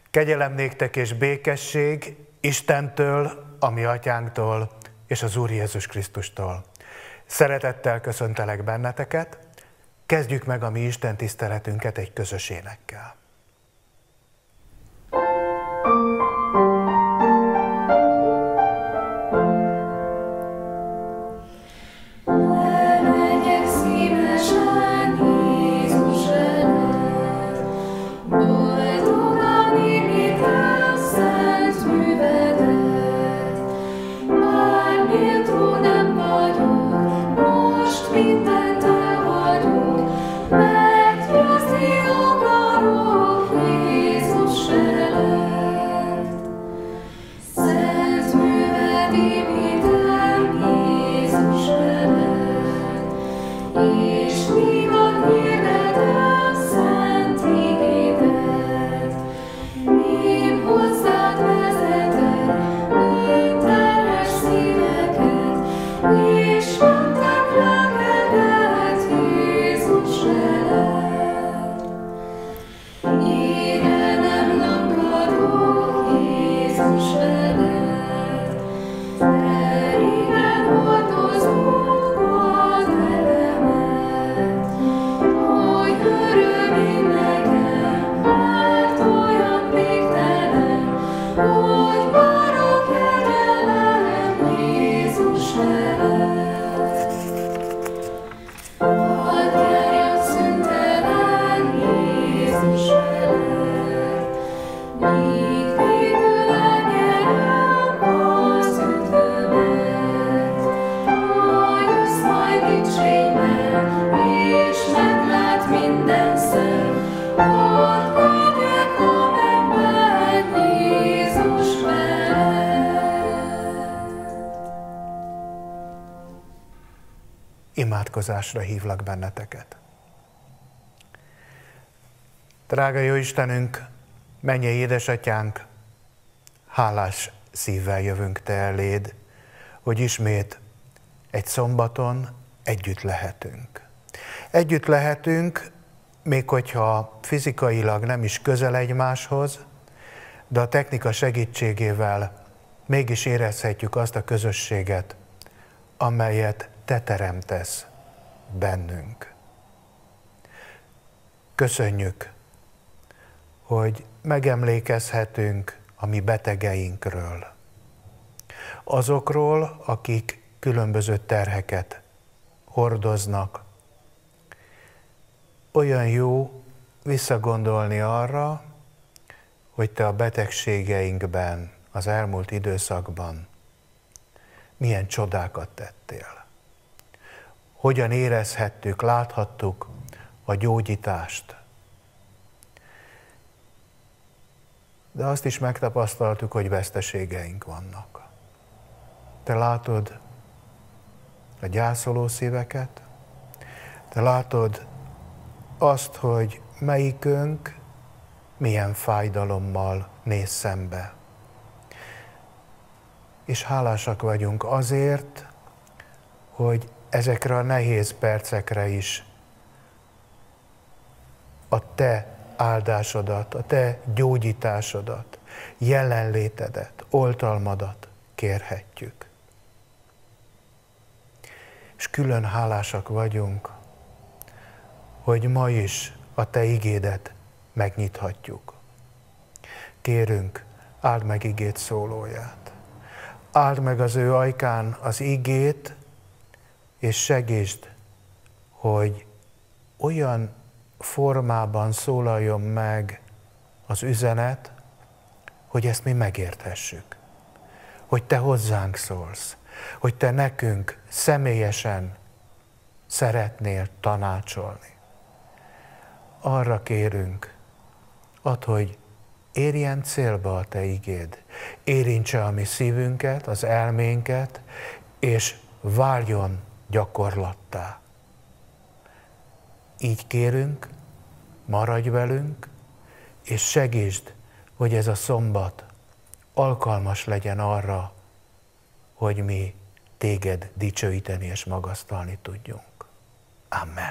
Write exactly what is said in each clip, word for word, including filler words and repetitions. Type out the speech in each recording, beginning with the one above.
Kegyelem néktek és békesség Istentől, a mi atyánktól és az Úr Jézus Krisztustól. Szeretettel köszöntelek benneteket, kezdjük meg a mi Isten tiszteletünket egy közös énekkel. Imádkozásra hívlak benneteket. Drága jó Istenünk, mennyei édesatyánk, hálás szívvel jövünk Te eléd, hogy ismét egy szombaton együtt lehetünk. Együtt lehetünk, még hogyha fizikailag nem is közel egymáshoz, de a technika segítségével mégis érezhetjük azt a közösséget, amelyet Te teremtesz bennünk. Köszönjük, hogy megemlékezhetünk a mi betegeinkről, azokról, akik különböző terheket hordoznak. Olyan jó visszagondolni arra, hogy Te a betegségeinkben, az elmúlt időszakban milyen csodákat tettél. Hogyan érezhettük, láthattuk a gyógyítást. De azt is megtapasztaltuk, hogy veszteségeink vannak. Te látod a gyászoló szíveket, te látod azt, hogy melyikünk milyen fájdalommal néz szembe. És hálásak vagyunk azért, hogy ezekre a nehéz percekre is a Te áldásodat, a Te gyógyításodat, jelenlétedet, oltalmadat kérhetjük. És külön hálásak vagyunk, hogy ma is a Te igédet megnyithatjuk. Kérünk, áld meg igét szólóját. Áld meg az ő ajkán az igét, és segítsd, hogy olyan formában szólaljon meg az üzenet, hogy ezt mi megérthessük. Hogy Te hozzánk szólsz, hogy Te nekünk személyesen szeretnél tanácsolni. Arra kérünk, add, hogy érjen célba a Te igéd, érintse a mi szívünket, az elménket, és váljon gyakorlattá. Így kérünk, maradj velünk, és segítsd, hogy ez a szombat alkalmas legyen arra, hogy mi Téged dicsőíteni és magasztalni tudjunk. Amen.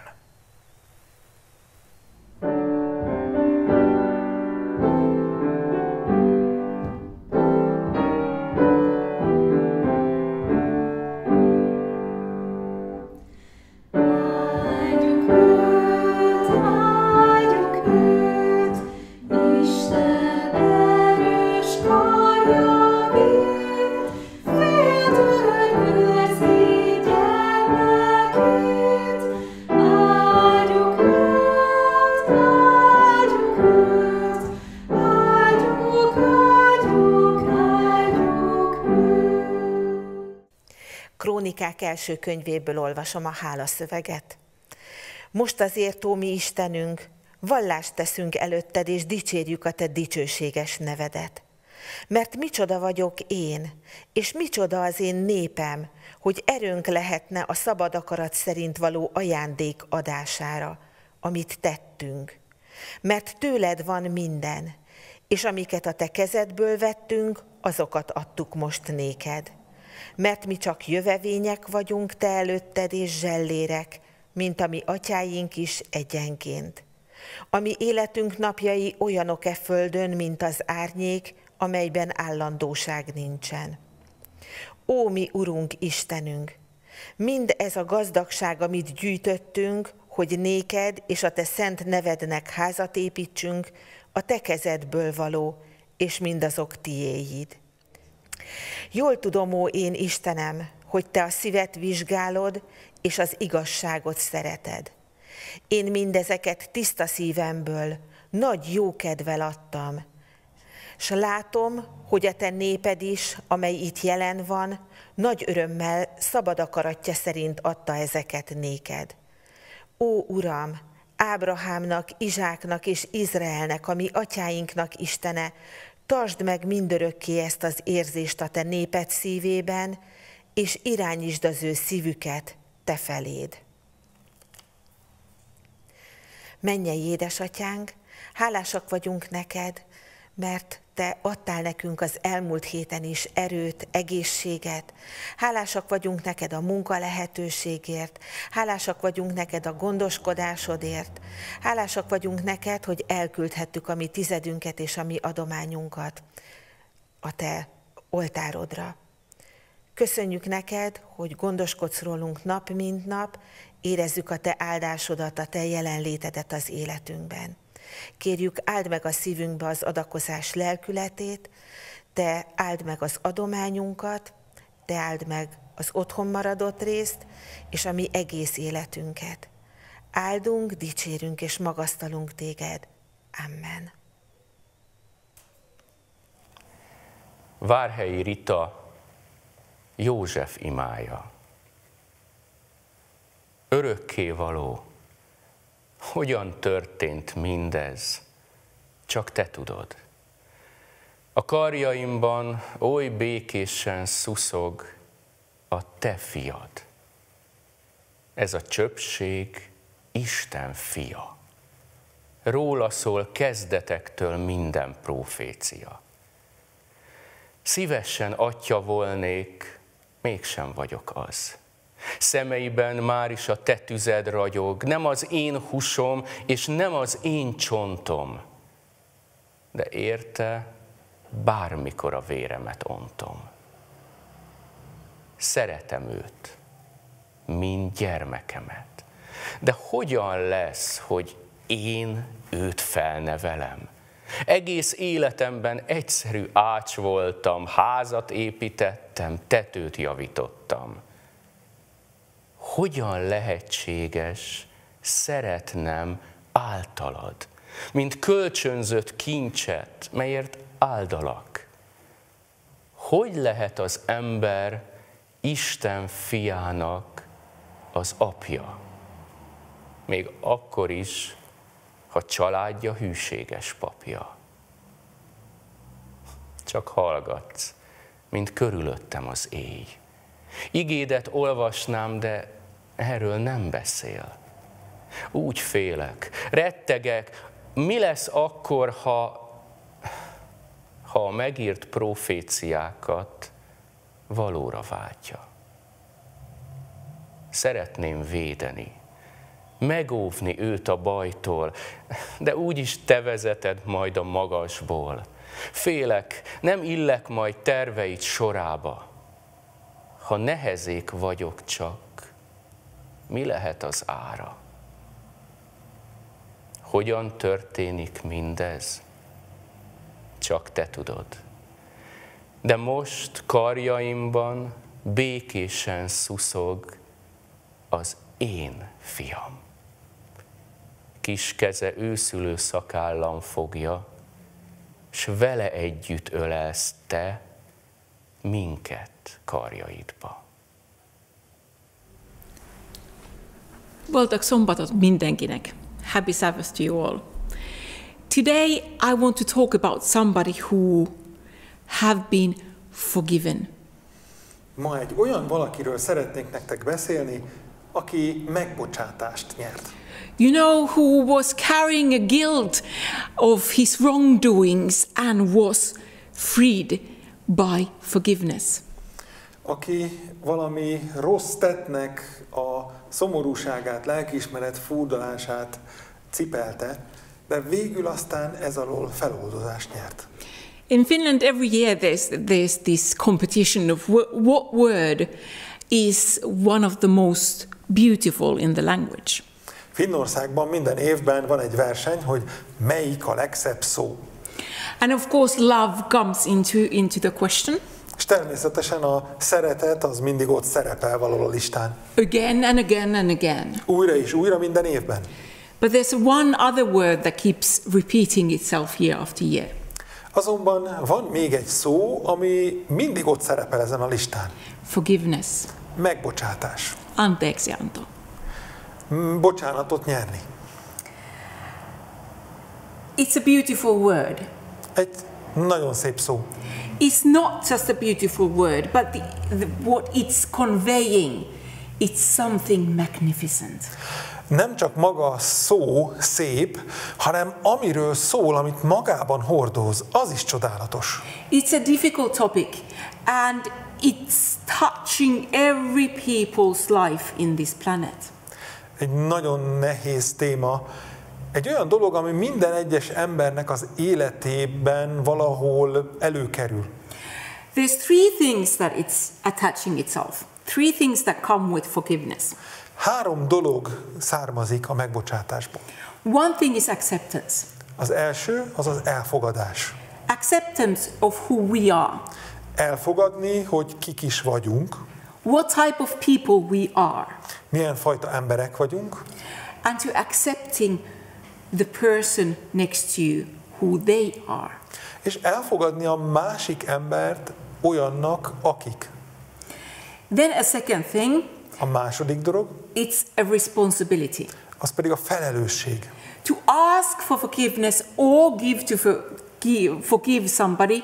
Krónikák első könyvéből olvasom a hálaszöveget. Most azért, ó mi Istenünk, vallást teszünk előtted, és dicsérjük a te dicsőséges nevedet. Mert micsoda vagyok én, és micsoda az én népem, hogy erőnk lehetne a szabad akarat szerint való ajándék adására, amit tettünk. Mert tőled van minden, és amiket a te kezedből vettünk, azokat adtuk most néked. Mert mi csak jövevények vagyunk te előtted, és zsellérek, mint a mi atyáink is egyenként. A mi életünk napjai olyanok e földön, mint az árnyék, amelyben állandóság nincsen. Ó, mi Urunk, Istenünk! Mind ez a gazdagság, amit gyűjtöttünk, hogy néked és a te szent nevednek házat építsünk, a te kezedből való, és mindazok tiéid. Jól tudom, ó én Istenem, hogy te a szívet vizsgálod, és az igazságot szereted. Én mindezeket tiszta szívemből, nagy jókedvel adtam, s látom, hogy a te néped is, amely itt jelen van, nagy örömmel, szabad akaratja szerint adta ezeket néked. Ó, Uram, Ábrahámnak, Izsáknak és Izraelnek, a mi atyáinknak Istene, tartsd meg mindörökké ezt az érzést a te néped szívében, és irányítsd az ő szívüket te feléd. Mennyei édesatyánk, hálásak vagyunk neked, mert te adtál nekünk az elmúlt héten is erőt, egészséget. Hálásak vagyunk neked a munka lehetőségért, hálásak vagyunk neked a gondoskodásodért, hálásak vagyunk neked, hogy elküldhettük a mi tizedünket és a mi adományunkat a te oltárodra. Köszönjük neked, hogy gondoskodsz rólunk nap mint nap, érezzük a te áldásodat, a te jelenlétedet az életünkben. Kérjük, áld meg a szívünkbe az adakozás lelkületét, te áld meg az adományunkat, te áld meg az otthon maradott részt, és a mi egész életünket. Áldunk, dicsérünk és magasztalunk téged. Amen. Várhelyi Rita József imája. Örökkévaló, hogyan történt mindez, csak te tudod. A karjaimban oly békésen szuszog a te fiad. Ez a csöpség Isten fia. Róla szól kezdetektől minden prófécia. Szívesen atya volnék, mégsem vagyok az. Szemeiben már is a te tüzed ragyog, nem az én húsom, és nem az én csontom, de érte bármikor a véremet ontom. Szeretem őt, mint gyermekemet. De hogyan lesz, hogy én őt felnevelem? Egész életemben egyszerű ács voltam, házat építettem, tetőt javítottam. Hogyan lehetséges szeretnem általad, mint kölcsönzött kincset, melyért áldalak? Hogy lehet az ember Isten fiának az apja? Még akkor is, ha családja hűséges papja. Csak hallgatsz, mint körülöttem az éj. Igédet olvasnám, de erről nem beszél. Úgy félek, rettegek, mi lesz akkor, ha, ha a megírt proféciákat valóra váltja. Szeretném védeni, megóvni őt a bajtól, de úgyis te vezeted majd a magasból. Félek, nem illek majd terveid sorába. Ha nehezék vagyok csak, mi lehet az ára? Hogyan történik mindez? Csak te tudod. De most karjaimban békésen szuszog az én fiam. Kis keze őszülő szakállam fogja, s vele együtt ölelsz te minket karjaidba. Boldog szombatot mindenkinek. Happy Sabbath to you all. Today I want to talk about somebody who have been forgiven. Ma egy olyan valakiről szeretnék nektek beszélni, aki megbocsátást nyert. You know, who was carrying a guilt of his wrongdoings and was freed by forgiveness. Aki valami rossz tettnek a szomorúságát, lelkiismeret furdalását cipelte, de végül aztán ez alól feloldozást nyert. In Finland, every year there's, there's this competition of wh- what word is one of the most beautiful in the language. Finnországban minden évben van egy verseny, hogy melyik a legszebb szó. And of course love comes into, into the question. És természetesen a szeretet az mindig ott szerepel valahol a listán. Again and again and again. Újra és újra minden évben. But there's one other word that keeps repeating itself year after year. Azonban van még egy szó, ami mindig ott szerepel ezen a listán. Forgiveness. Megbocsátás. Anteeksianto. Bocsánatot nyerni. It's a beautiful word. Egy nagyon szép szó. It's not just a beautiful word, but the, the, what it's conveying, it's something magnificent. Nem csak maga a szó szép, hanem amiről szól, amit magában hordoz, az is csodálatos. It's a difficult topic, and it's touching every people's life in this planet. Egy nagyon nehéz téma, egy olyan dolog, ami minden egyes embernek az életében valahol előkerül. There's three things that it's attaching itself. Three things that come with forgiveness. Három dolog származik a megbocsátásból. One thing is acceptance. Az első az az elfogadás. Acceptance of who we are. Elfogadni, hogy kik is vagyunk. What type of people we are. Milyen fajta emberek vagyunk. And to accepting the person next to you, who they are. És elfogadni a másik embert olyannak, akik. Then a second thing, A második dolog, it's a responsibility. az pedig a felelősség. To ask for forgiveness or give to forgive, forgive somebody,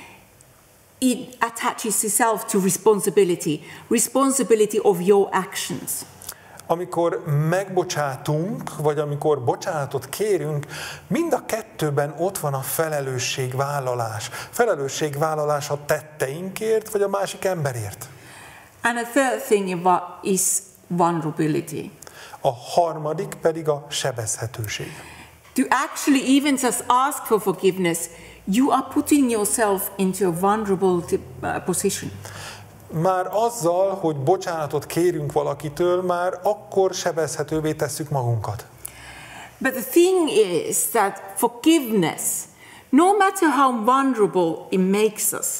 it attaches itself to responsibility, responsibility of your actions. Amikor megbocsátunk, vagy amikor bocsánatot kérünk, mind a kettőben ott van a felelősségvállalás. Felelősségvállalás a tetteinkért, vagy a másik emberért. And a third thing is vulnerability. A harmadik pedig a sebezhetőség. To actually even just ask for forgiveness, you are putting yourself into a vulnerable position. Már azzal, hogy bocsánatot kérünk valakitől, már akkor sebezhetővé tesszük magunkat. But the thing is that forgiveness, no matter how vulnerable it makes us,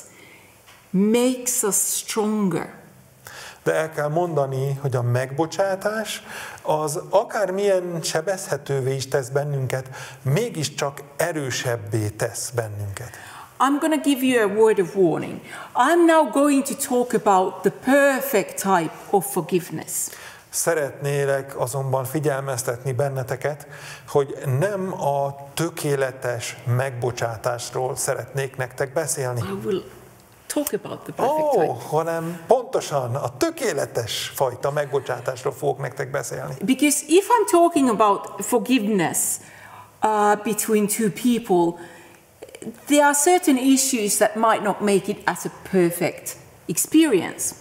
makes us stronger. De el kell mondani, hogy a megbocsátás az akármilyen sebezhetővé is tesz bennünket, mégiscsak erősebbé tesz bennünket. I'm going to give you a word of warning. I'm now going to talk about the perfect type of forgiveness. Szeretnélek azonban figyelmeztetni benneteket, hogy nem a tökéletes megbocsátásról szeretnék nektek beszélni. I will talk about the perfect Ó, type. oh, hanem pontosan a tökéletes fajta megbocsátásról fogok nektek beszélni. Because if I'm talking about forgiveness uh, between two people, there are certain issues that might not make it as a perfect experience.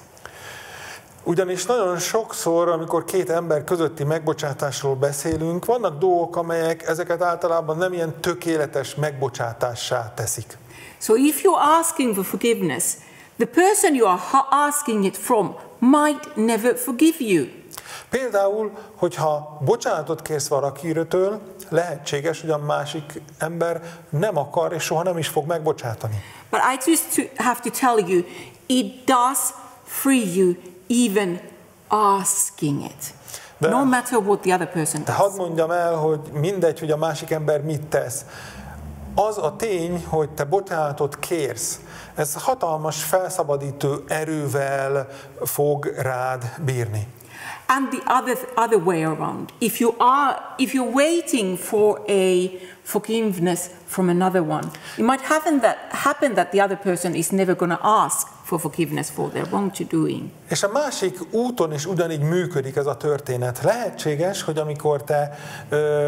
Ugyanis nagyon sokszor, amikor két ember közötti megbocsátásról beszélünk, vannak dolgok, amelyek ezeket általában nem ilyen tökéletes megbocsátássá teszik. So if you're asking for forgiveness, the person you are asking it from might never forgive you. Például, hogyha bocsánatot kérsz valakiről, lehetséges, hogy a másik ember nem akar és soha nem is fog megbocsátani. But I just to have to tell you, it does free you even asking it. De, no matter what the other person de does. hadd mondjam el, hogy mindegy, hogy a másik ember mit tesz. Az a tény, hogy te bocsánatot kérsz, ez hatalmas felszabadító erővel fog rád bírni. And the other other way around. If you are if you're waiting for a forgiveness from another one, it might happen that happen that the other person is never going to ask for forgiveness for their wrong to doing. És a másik úton is ugyanígy működik ez a történet. Lehetséges, hogy amikor te ö,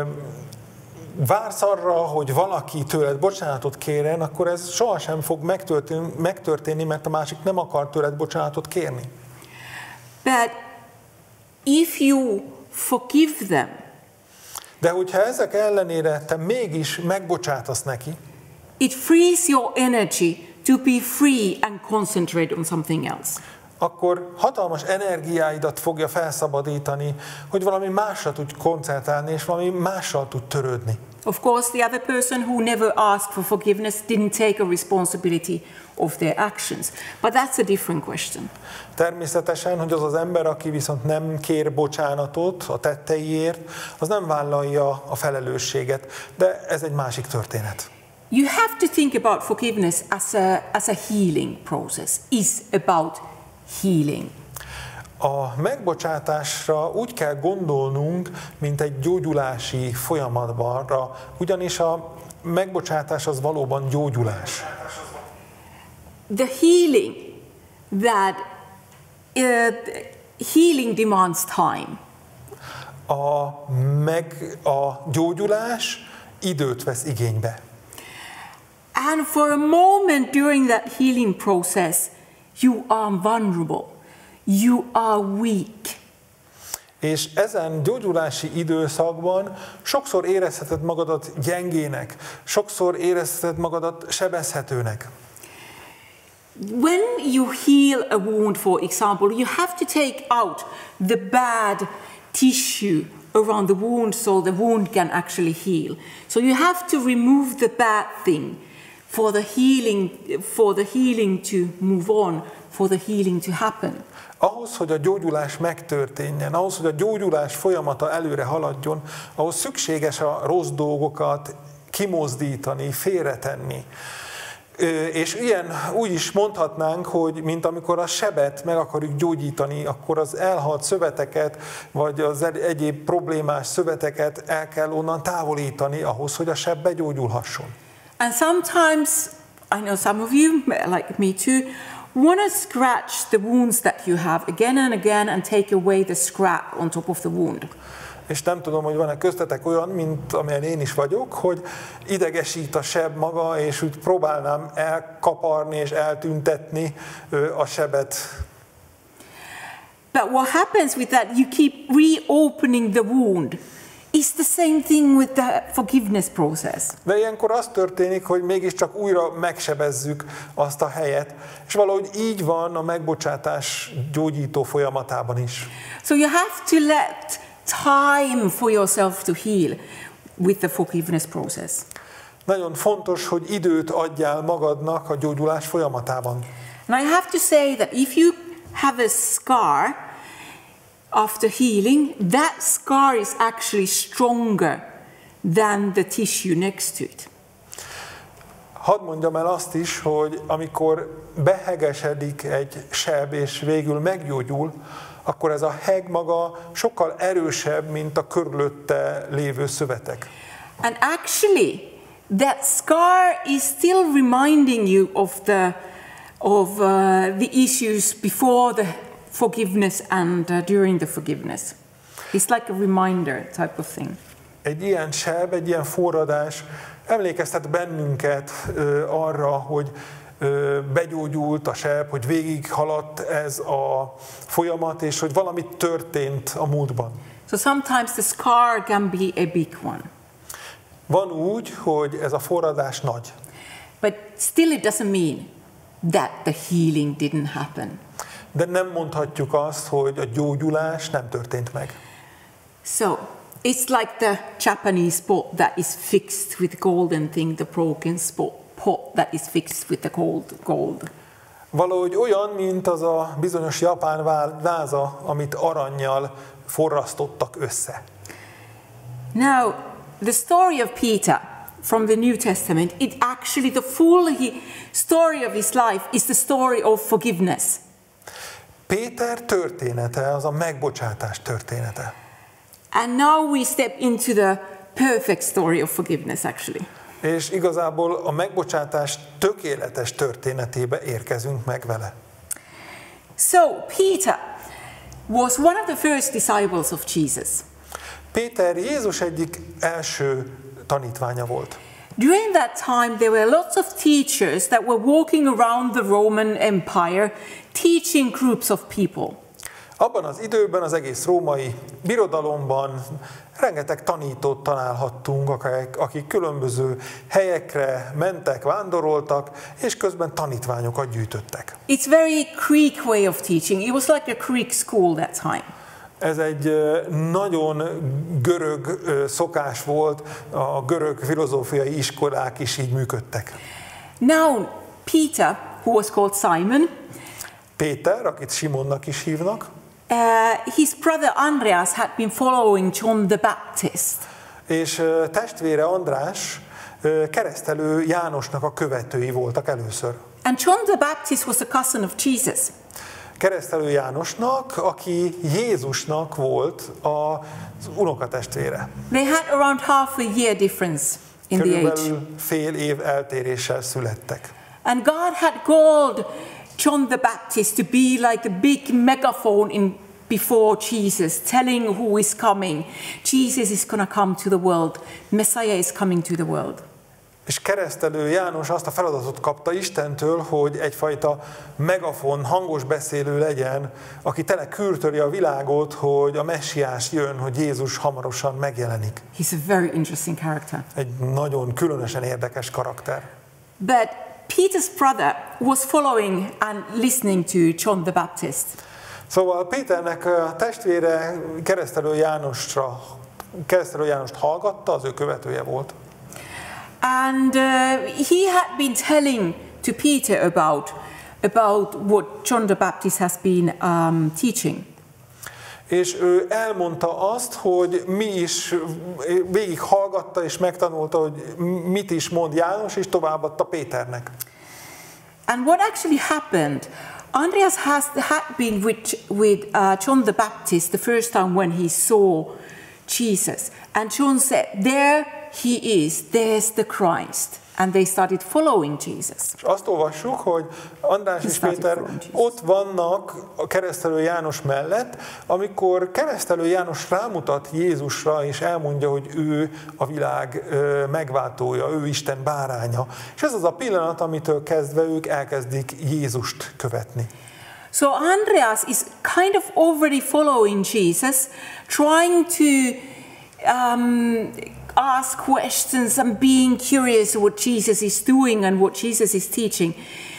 vársz arra, hogy valaki tőled bocsánatot kérjen, akkor ez sohasem fog megtörténni, megtörténni, mert a másik nem akar tőled bocsánatot kérni. But if you forgive them, de hogyha ezek ellenére te mégis megbocsátasz neki, it frees your energy to be free and concentrate on something else. akkor hatalmas energiáidat fogja felszabadítani, hogy valami másra tudj koncentrálni, és valami mással tud törődni. Of course, the other person who never asked for forgiveness didn't take a responsibility of their actions. But that's a different question. Természetesen, hogy az az ember, aki viszont nem kér bocsánatot a tetteiért, az nem vállalja a felelősséget, de ez egy másik történet. You have to think about forgiveness as a, as a healing process. Is about healing. A megbocsátásra úgy kell gondolnunk, mint egy gyógyulási folyamatban, ugyanis a megbocsátás az valóban gyógyulás. The healing that uh, healing demands time. A meg a gyógyulás időt vesz igénybe. And for a moment during that healing process, you are vulnerable. You are weak. És ezen gyógyulási időszakban sokszor érezheted magadat gyengének, sokszor érezheted magadat sebezhetőnek. When you heal a wound, for example, you have to take out the bad tissue around the wound so the wound can actually heal. So you have to remove the bad thing for the healing, for the healing to move on, for the healing to happen. Ahhoz, hogy a gyógyulás megtörténjen, ahhoz, hogy a gyógyulás folyamata előre haladjon, ahhoz szükséges a rossz dolgokat kimozdítani, félretenni. És ilyen úgy is mondhatnánk, hogy mint amikor a sebet meg akarjuk gyógyítani, akkor az elhalt szöveteket, vagy az egyéb problémás szöveteket el kell onnan távolítani ahhoz, hogy a seb begyógyulhasson. And sometimes, I know some of you, like me too, want to scratch the wounds that you have again and again and take away the scrap on top of the wound. És nem tudom, hogy van-e köztetek olyan, mint amilyen én is vagyok, hogy idegesít a seb maga, és úgy próbálnám elkaparni és eltüntetni a sebet. But what happens with that, you keep reopening the wound. It's the same thing with the forgiveness process. De ilyenkor az történik, hogy mégiscsak újra megsebezzük azt a helyet, és valahogy így van a megbocsátás gyógyító folyamatában is. So you have to let time for yourself to heal with the forgiveness process. Nagyon fontos, hogy időt adjál magadnak a gyógyulás folyamatában. And I have to say that if you have a scar after healing, that scar is actually stronger than the tissue next to it. Hadd mondjam el azt is, hogy amikor behegesedik egy seb és végül meggyógyul, akkor ez a heg maga sokkal erősebb, mint a körülötte lévő szövetek. And actually, that scar is still reminding you of the of uh, the issues before the forgiveness and uh, during the forgiveness. It's like a reminder type of thing. Egy ilyen seb, egy ilyen forradás emlékeztet bennünket ö, arra, hogy ö, begyógyult a seb, hogy végighaladt ez a folyamat, és hogy valami történt a múltban. So sometimes the scar can be a big one. Van úgy, hogy ez a forradás nagy. But still it doesn't mean that the healing didn't happen. De nem mondhatjuk azt, hogy a gyógyulás nem történt meg. So, it's like the Japanese pot that is fixed with golden thing, the broken spot, pot that is fixed with the gold. gold. Valahogy olyan, mint az a bizonyos japán váza, amit arannyal forrasztottak össze. Now, the story of Peter from the New Testament, it actually, the full story of his life is the story of forgiveness. Péter története az a megbocsátás története. And now we step into the perfect story of forgiveness, actually. És igazából a megbocsátás tökéletes történetébe érkezünk meg vele. So Peter was one of the first disciples of Jesus. Péter Jézus egyik első tanítványa volt. During that time, there were lots of teachers that were walking around the Roman Empire, teaching groups of people. Abban az időben, az egész római birodalomban rengeteg tanítót találhattunk, akik, akik különböző helyekre mentek, vándoroltak, és közben tanítványokat gyűjtöttek. It's very Greek way of teaching. It was like a Greek school that time. Ez egy nagyon görög szokás volt, a görög filozófiai iskolák is így működtek. Now, Peter, who was called Simon, Péter, akit Simonnak is hívnak, uh, his brother Andreas had been following John the Baptist. És uh, testvére András uh, keresztelő Jánosnak a követői voltak először. And John the Baptist was a cousin of Jesus. Keresztelő Jánosnak, aki Jézusnak volt az unokatestvére. They had around half a year difference in the age. Körülbelül fél év eltéréssel születtek. And God had called John the Baptist to be like a big megaphone in before Jesus, telling who is coming. Jesus is going to come to the world. Messiah is coming to the world. És keresztelő János azt a feladatot kapta Istentől, hogy egyfajta megafon, hangos beszélő legyen, aki tele kürtöri a világot, hogy a messiás jön, hogy Jézus hamarosan megjelenik. He's a very interesting character. Egy nagyon különösen érdekes karakter. But Peter's brother was following and listening to John the Baptist. Szóval Péternek a testvére keresztelő Jánosra, keresztelő Jánost hallgatta, az ő követője volt. And uh, he had been telling to Peter about, about what John the Baptist has been um, teaching. És ő elmondta azt, hogy mi is végig hallgatta és megtanulta, hogy mit is mond János, és továbbadta Péternek. And what actually happened, Andreas has, had been with, with uh, John the Baptist the first time when he saw Jesus. And John said, there he is, there's the Christ. And they started following Jesus. És azt olvassuk, hogy András és Péter ott vannak a keresztelő János mellett, amikor keresztelő János rámutat Jézusra, és elmondja, hogy ő a világ megváltója, ő Isten báránya. És ez az a pillanat, amitől kezdve ők elkezdik Jézust követni. So Andreas is kind of already following Jesus, trying to um, ask questions and being curious what Jesus is doing and what Jesus is teaching.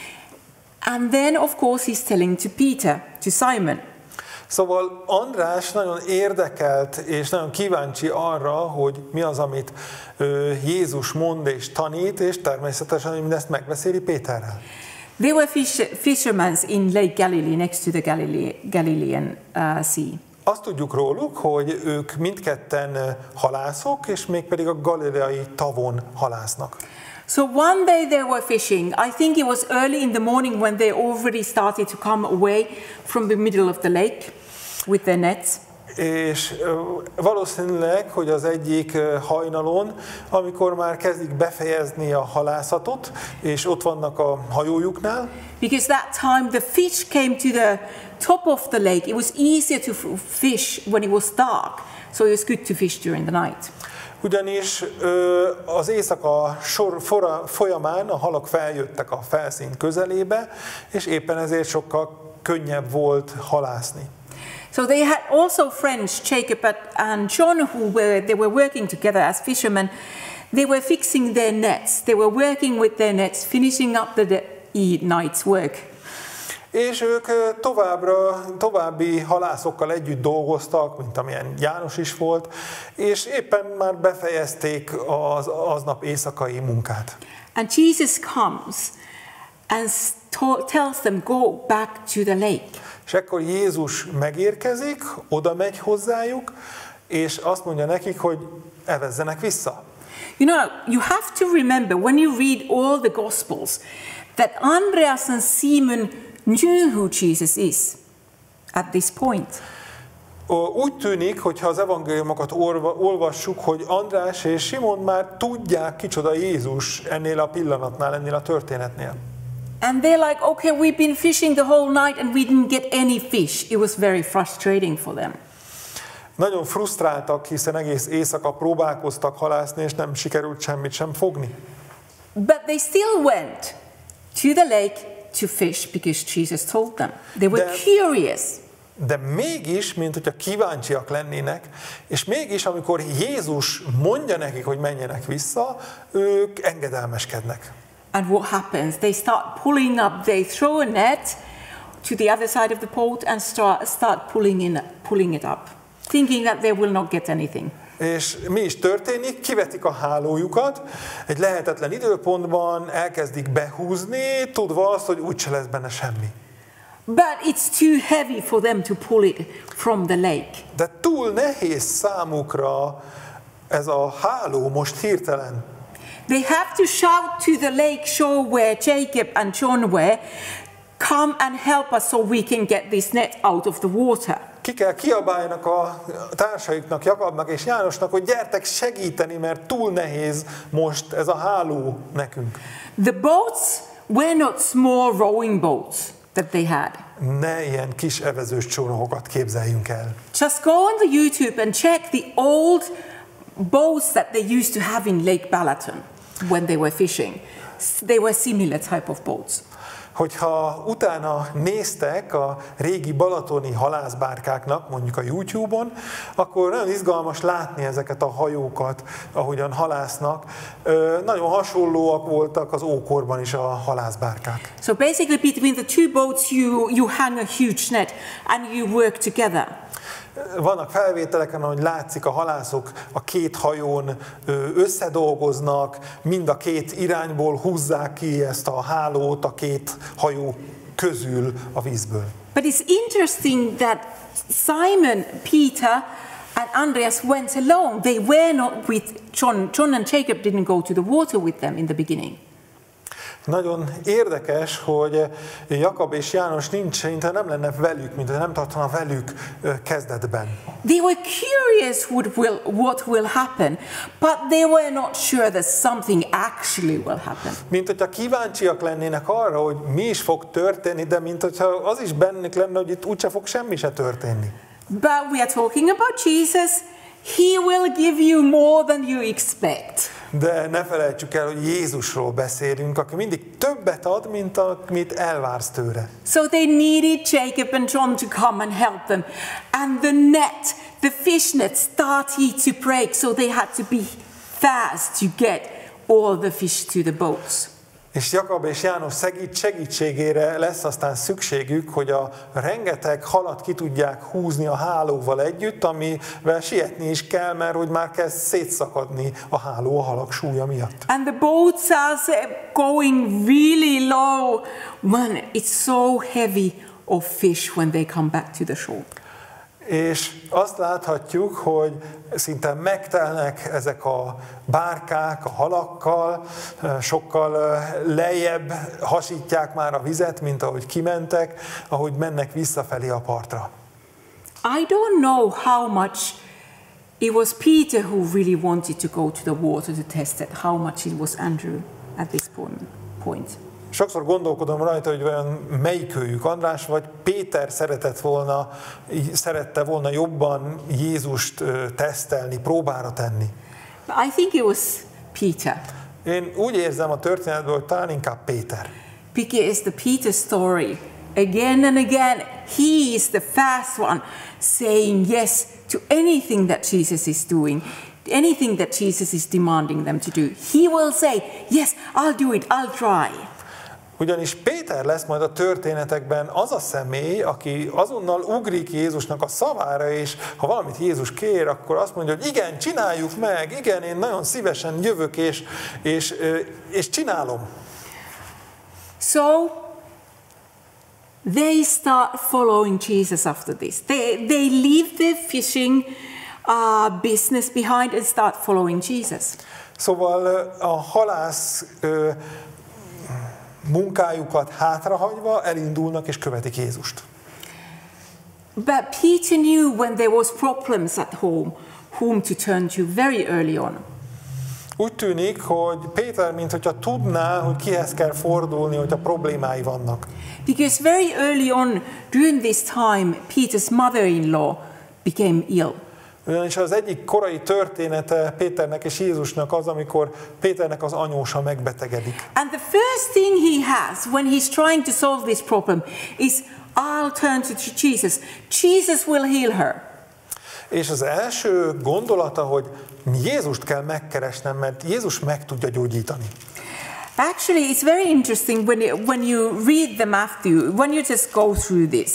And then, of course, he's telling to Peter, to Simon. Szóval András nagyon érdekelt és nagyon kíváncsi arra, hogy mi az, amit Jézus mond és tanít, és természetesen mindezt megbeszéli Péterrel. They were fish, fishermen in Lake Galilee, next to the Galilee, Galilean uh, Sea. Azt tudjuk róluk, hogy ők mindketten halászok, és mégpedig a galileai tavon halásznak. So one day they were fishing. I think it was early in the morning when they already started to come away from the middle of the lake with their nets. És valószínűleg, hogy az egyik hajnalon, amikor már kezdik befejezni a halászatot, és ott vannak a hajójuknál. Because that time the fish came to the top of the lake. It was easier to fish when it was dark, so it was good to fish during the night. Ugyanis az éjszaka sor, fora, folyamán a halak feljöttek a felszín közelébe, és éppen ezért sokkal könnyebb volt halászni. So they had also friends, Jacob and John, who were they were working together as fishermen. They were fixing their nets. They were working with their nets, finishing up the night's work. És ők továbbra, további halászokkal együtt dolgoztak, mint amilyen János is volt, és éppen már befejezték az aznap éjszakai munkát. And Jesus comes and tells them, go back to the lake. És ekkor Jézus megérkezik, oda megy hozzájuk, és azt mondja nekik, hogy evezzenek vissza. You know, you have to remember when you read all the Gospels that Andreas and Simon knew who Jesus is. at this point. Úgy tűnik, hogyha az evangéliumokat olvassuk, hogy András és Simon már tudják, kicsoda Jézus ennél a pillanatnál, ennél a történetnél. And they're like, okay, we've been fishing the whole night and we didn't get any fish. It was very frustrating for them. Nagyon frusztráltak, hiszen egész éjszaka próbálkoztak halászni, és nem sikerült semmit sem fogni. But they still went to the lake to fish because Jesus told them. They were De- curious. De mégis, mint hogyha kíváncsiak lennének, és mégis, amikor Jézus mondja nekik, hogy menjenek vissza, ők engedelmeskednek. And what happens? They start pulling up, they throw a net to the other side of the boat and start, start pulling, in, pulling it up, thinking that they will not get anything. És mi is történik? Kivetik a hálójukat, egy lehetetlen időpontban elkezdik behúzni, tudva azt, hogy úgyse lesz benne semmi. But it's too heavy for them to pull it from the lake. De túl nehéz számukra ez a háló most hirtelen. They have to shout to the lake shore where Jacob and John were, come and help us so we can get this net out of the water. Ki kell kiabáljanak a társaiknak, Jakabnak és Jánosnak, hogy gyertek segíteni, mert túl nehéz most ez a háló nekünk. The boats were not small rowing boats that they had. Ne ilyen kis evezős csónakokat képzeljünk el. Just go on the YouTube and check the old boats that they used to have in Lake Balaton when they were fishing. They were similar type of boats. Hogyha utána néztek a régi balatoni halászbárkáknak, mondjuk a YouTube-on, akkor nagyon izgalmas látni ezeket a hajókat, ahogyan halásznak. Nagyon hasonlóak voltak az ókorban is a halászbárkák. So basically between the two boats you, you hang a huge net and you work together. Vannak felvételeken, ahogy látszik, a halászok a két hajón összedolgoznak, mind a két irányból húzzák ki ezt a hálót a két hajó közül a vízből. But it's interesting that Simon, Peter and Andreas went alone. They were not with John. John and Jacob didn't go to the water with them in the beginning. Nagyon érdekes, hogy Jakab és János nincs, mintha nem lenne velük, mintha nem tartana velük kezdetben. They were curious what will, what will happen, but they were not sure that something actually will happen. Mint hogyha kíváncsiak lennének arra, hogy mi is fog történni, de mint hogyha az is bennük lenne, hogy itt úgyse fog semmi se történni. But we are talking about Jesus. He will give you more than you expect. De ne felejtsük el, hogy Jézusról beszélünk, aki mindig többet ad, mint amit elvársz tőle. So they needed Jacob and John to come and help them. And the net, the fish net started to break, so they had to be fast to get all the fish to the boats. És Jakab és János segítségére lesz aztán szükségük, hogy a rengeteg halat ki tudják húzni a hálóval együtt, amivel sietni is kell, mert hogy már kezd szétszakadni a háló a halak súlya miatt. And the boats are going really low when it's so heavy of fish when they come back to the shore. És azt láthatjuk, hogy szinte megtelnek ezek a bárkák a halakkal, sokkal lejjebb hasítják már a vizet, mint ahogy kimentek, ahogy mennek visszafelé a partra. I don't know how much it was Peter who really wanted to go to the water to test it, how much it was Andrew at this point. Sokszor gondolkodom rajta, hogy olyan melyikőjük, András vagy Péter szeretett volna, szerette volna jobban Jézust tesztelni, próbára tenni. I think it was Peter. Én úgy érzem a történetből, hogy talán inkább Péter. Because the Peter story, again and again, he is the fast one, saying yes to anything that Jesus is doing. Anything that Jesus is demanding them to do. He will say, yes, I'll do it, I'll try. Ugyanis Péter lesz majd a történetekben az a személy, aki azonnal ugrik Jézusnak a szavára, és ha valamit Jézus kér, akkor azt mondja, hogy igen, csináljuk meg, igen, én nagyon szívesen jövök, és, és, és csinálom. So, they start following Jesus after this. They, they leave their fishing uh, business behind and start following Jesus. Szóval a halász munkájukat hátrahagyva elindulnak és követik Jézust. But Peter knew when there was problems at home, whom to turn to very early on. Úgy tűnik, hogy Péter, mint hogyha tudná, hogy kihez kell fordulni, hogyha problémái vannak. Because very early on, during this time, Peter's mother-in-law became ill. Ugyanis az egyik korai története Péternek és Jézusnak az, amikor Péternek az anyósa megbetegedik. And the first thing he has when he's trying to solve this problem is, I'll turn to Jesus. Jesus will heal her. És az első gondolata, hogy Jézust kell megkeresnem, mert Jézus meg tudja gyógyítani. Actually, it's very interesting when you, when you read the Matthew, when you just go through this.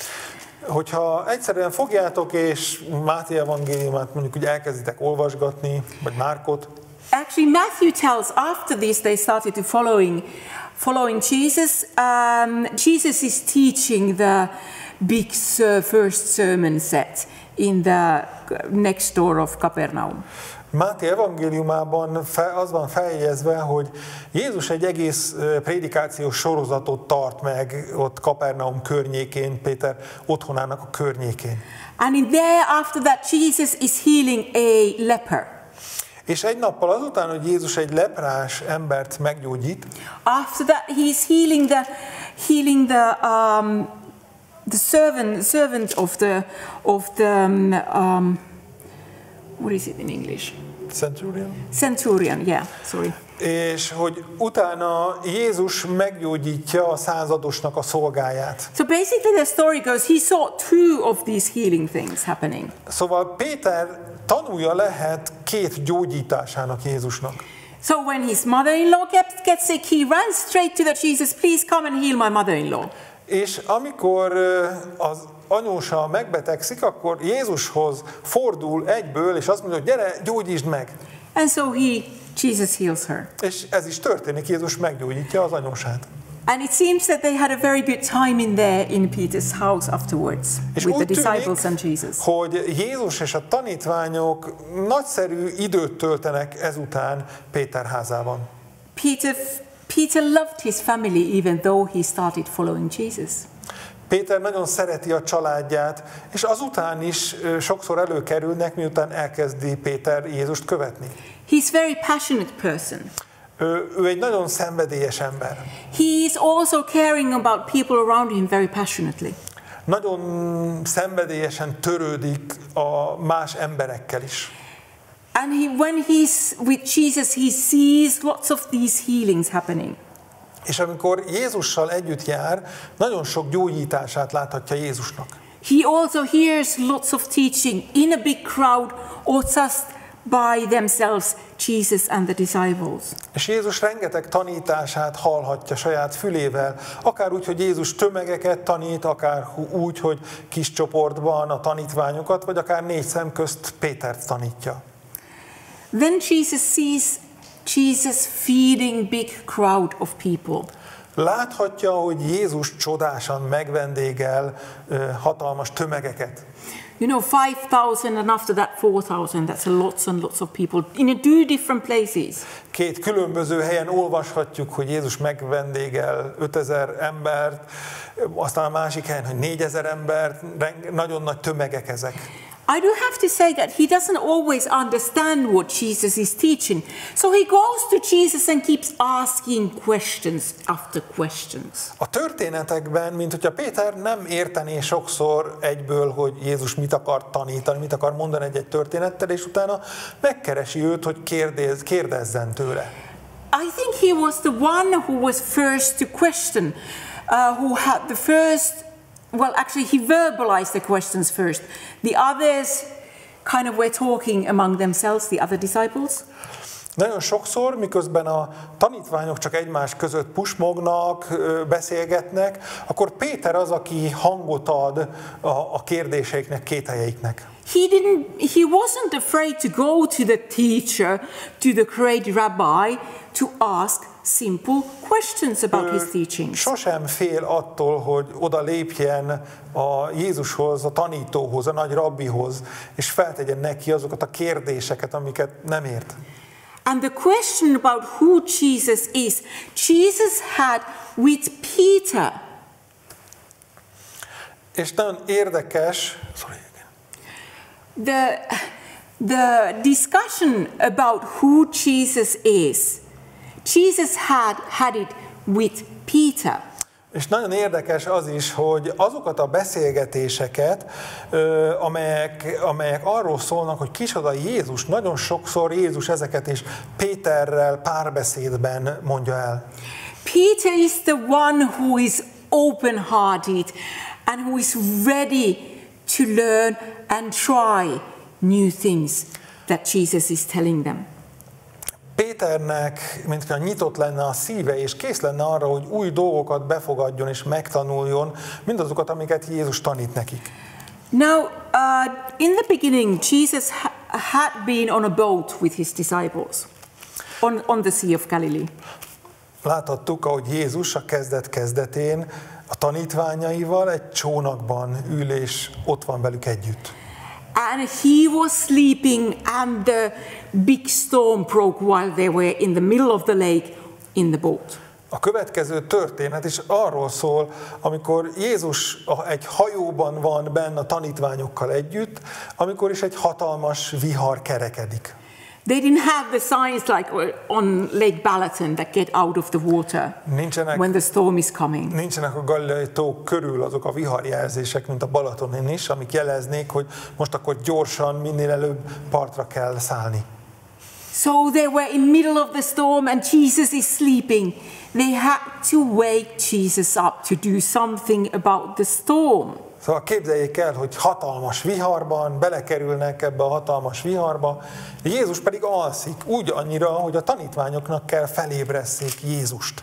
Hogyha egyszerűen fogjátok és Máté evangéliumát mondjuk úgy elkezditek olvasgatni, vagy Márkot. Actually, Matthew tells after this they started to following, following Jesus. Um, Jesus is teaching the big uh, first sermon set in the next door of Capernaum. Máté evangéliumában az van feljegyezve, hogy Jézus egy egész prédikációs sorozatot tart meg ott Kapernaum környékén, Péter otthonának a környékén. And in there, after that, Jesus is healing a leper. És egy nappal azután, hogy Jézus egy leprás embert meggyógyít, after that, he's healing the, healing the, um, the servant, servant of the, of the, um, um, what is it in English? Centurion? Centurion, yeah, sorry. És hogy utána Jézus meggyógyítja a századosnak a szolgáját. So basically the story goes, he saw two of these healing things happening. Szóval Péter tanulja lehet két gyógyításának Jézusnak. So when his mother-in-law gets sick, he runs straight to the Jesus, please come and heal my mother-in-law. És amikor az anyósa megbetegszik, akkor Jézushoz fordul egyből, és azt mondja, hogy gyere, gyógyítsd meg. And so he, Jesus heals her. És ez is történik, Jézus meggyógyítja az anyósát. And it seems that they had a very good time in there in Peter's house afterwards És with the úgy tűnik, disciples and Jesus. hogy Jézus és a tanítványok nagyszerű időt töltenek ezután Péter házában. Peter, Peter loved his family even though he started following Jesus. Péter nagyon szereti a családját, és azután is sokszor előkerülnek, miután elkezdi Péter Jézust követni. He's very passionate person. Ő, ő egy nagyon szenvedélyes ember. He is also caring about people around him very passionately. Nagyon szenvedélyesen törődik a más emberekkel is. And he, when he's with Jesus, he sees lots of these healings happening. És amikor Jézussal együtt jár, nagyon sok gyógyítását láthatja Jézusnak. He also hears lots of teaching in a big crowd or just by themselves, Jesus and the disciples. És Jézus rengeteg tanítását hallhatja saját fülével, akár úgy, hogy Jézus tömegeket tanít, akár úgy, hogy kis csoportban a tanítványokat, vagy akár négy szem közt Pétert tanítja. Then Jesus sees Jesus feeding big crowd of people. Láthatja, hogy Jézus csodásan megvendégel uh, hatalmas tömegeket. You know, five thousand and after that four thousand, that's a lots and lots of people in a two different places. Két különböző helyen olvashatjuk, hogy Jézus megvendégel ötezer embert, aztán a másik helyen, hogy négyezer embert, nagyon nagy tömegek ezek. I do have to say that he doesn't always understand what Jesus is teaching. So he goes to Jesus and keeps asking questions after questions. A történetekben, mint hogyha Péter nem értené sokszor egyből, hogy Jézus mit akar tanítani, mit akar mondani egy-egy történettel, és utána megkeresi őt, hogy kérdez, kérdezzen tőle. I think he was the one who was first to question, uh, who had the first. Well, actually, he verbalized the questions first. The others kind of were talking among themselves, the other disciples. Nagyon sokszor, miközben a tanítványok csak egymás között pusmognak, beszélgetnek, akkor Péter az, aki hangot ad a, a kérdéseiknek, kételjeiknek. He didn't. He wasn't afraid to go to the teacher, to the great rabbi, to ask simple questions about his teachings. Sosem fél attól, hogy oda lépjen a Jézushoz, a tanítóhoz, a nagy rabbihoz, és feltegyen neki azokat a kérdéseket, amiket nem ért. And the question about who Jesus is, Jesus had with Peter. És nagyon érdekes, sorry, The, the discussion about who Jesus is, Jesus had, had it with Peter. És nagyon érdekes az is, hogy azokat a beszélgetéseket, ö, amelyek, amelyek arról szólnak, hogy kicsoda Jézus, nagyon sokszor Jézus ezeket is Péterrel párbeszédben mondja el. Peter is the one who is open-hearted and who is ready to learn and try new things that Jesus is telling them. Péternek, mintha nyitott lenne a szíve, és kész lenne arra, hogy új dolgokat befogadjon és megtanuljon, mindazokat, amiket Jézus tanít nekik. Now, uh, in the beginning, Jesus ha- had been on a boat with his disciples on, on the Sea of Galilee. Láthattuk, ahogy Jézus a kezdet-kezdetén a tanítványaival egy csónakban ül, és ott van velük együtt. And he was sleeping, and the big storm broke while they were in the middle of the lake in the boat. A következő történet is arról szól, amikor Jézus egy hajóban van benne a tanítványokkal együtt, amikor is egy hatalmas vihar kerekedik. They didn't have the signs like on Lake Balaton that get out of the water Nincsenek, when the storm is coming. nincsenek a Galileai tó körül azok a viharjelzések, mint a Balatonon is, amik jeleznék, hogy most akkor gyorsan, minél előbb partra kell szállni. So they were in middle of the storm and Jesus is sleeping. They had to wake Jesus up to do something about the storm. Szóval képzeljék el, hogy hatalmas viharban, belekerülnek ebbe a hatalmas viharba, Jézus pedig alszik, úgy annyira, hogy a tanítványoknak kell felébresszék Jézust.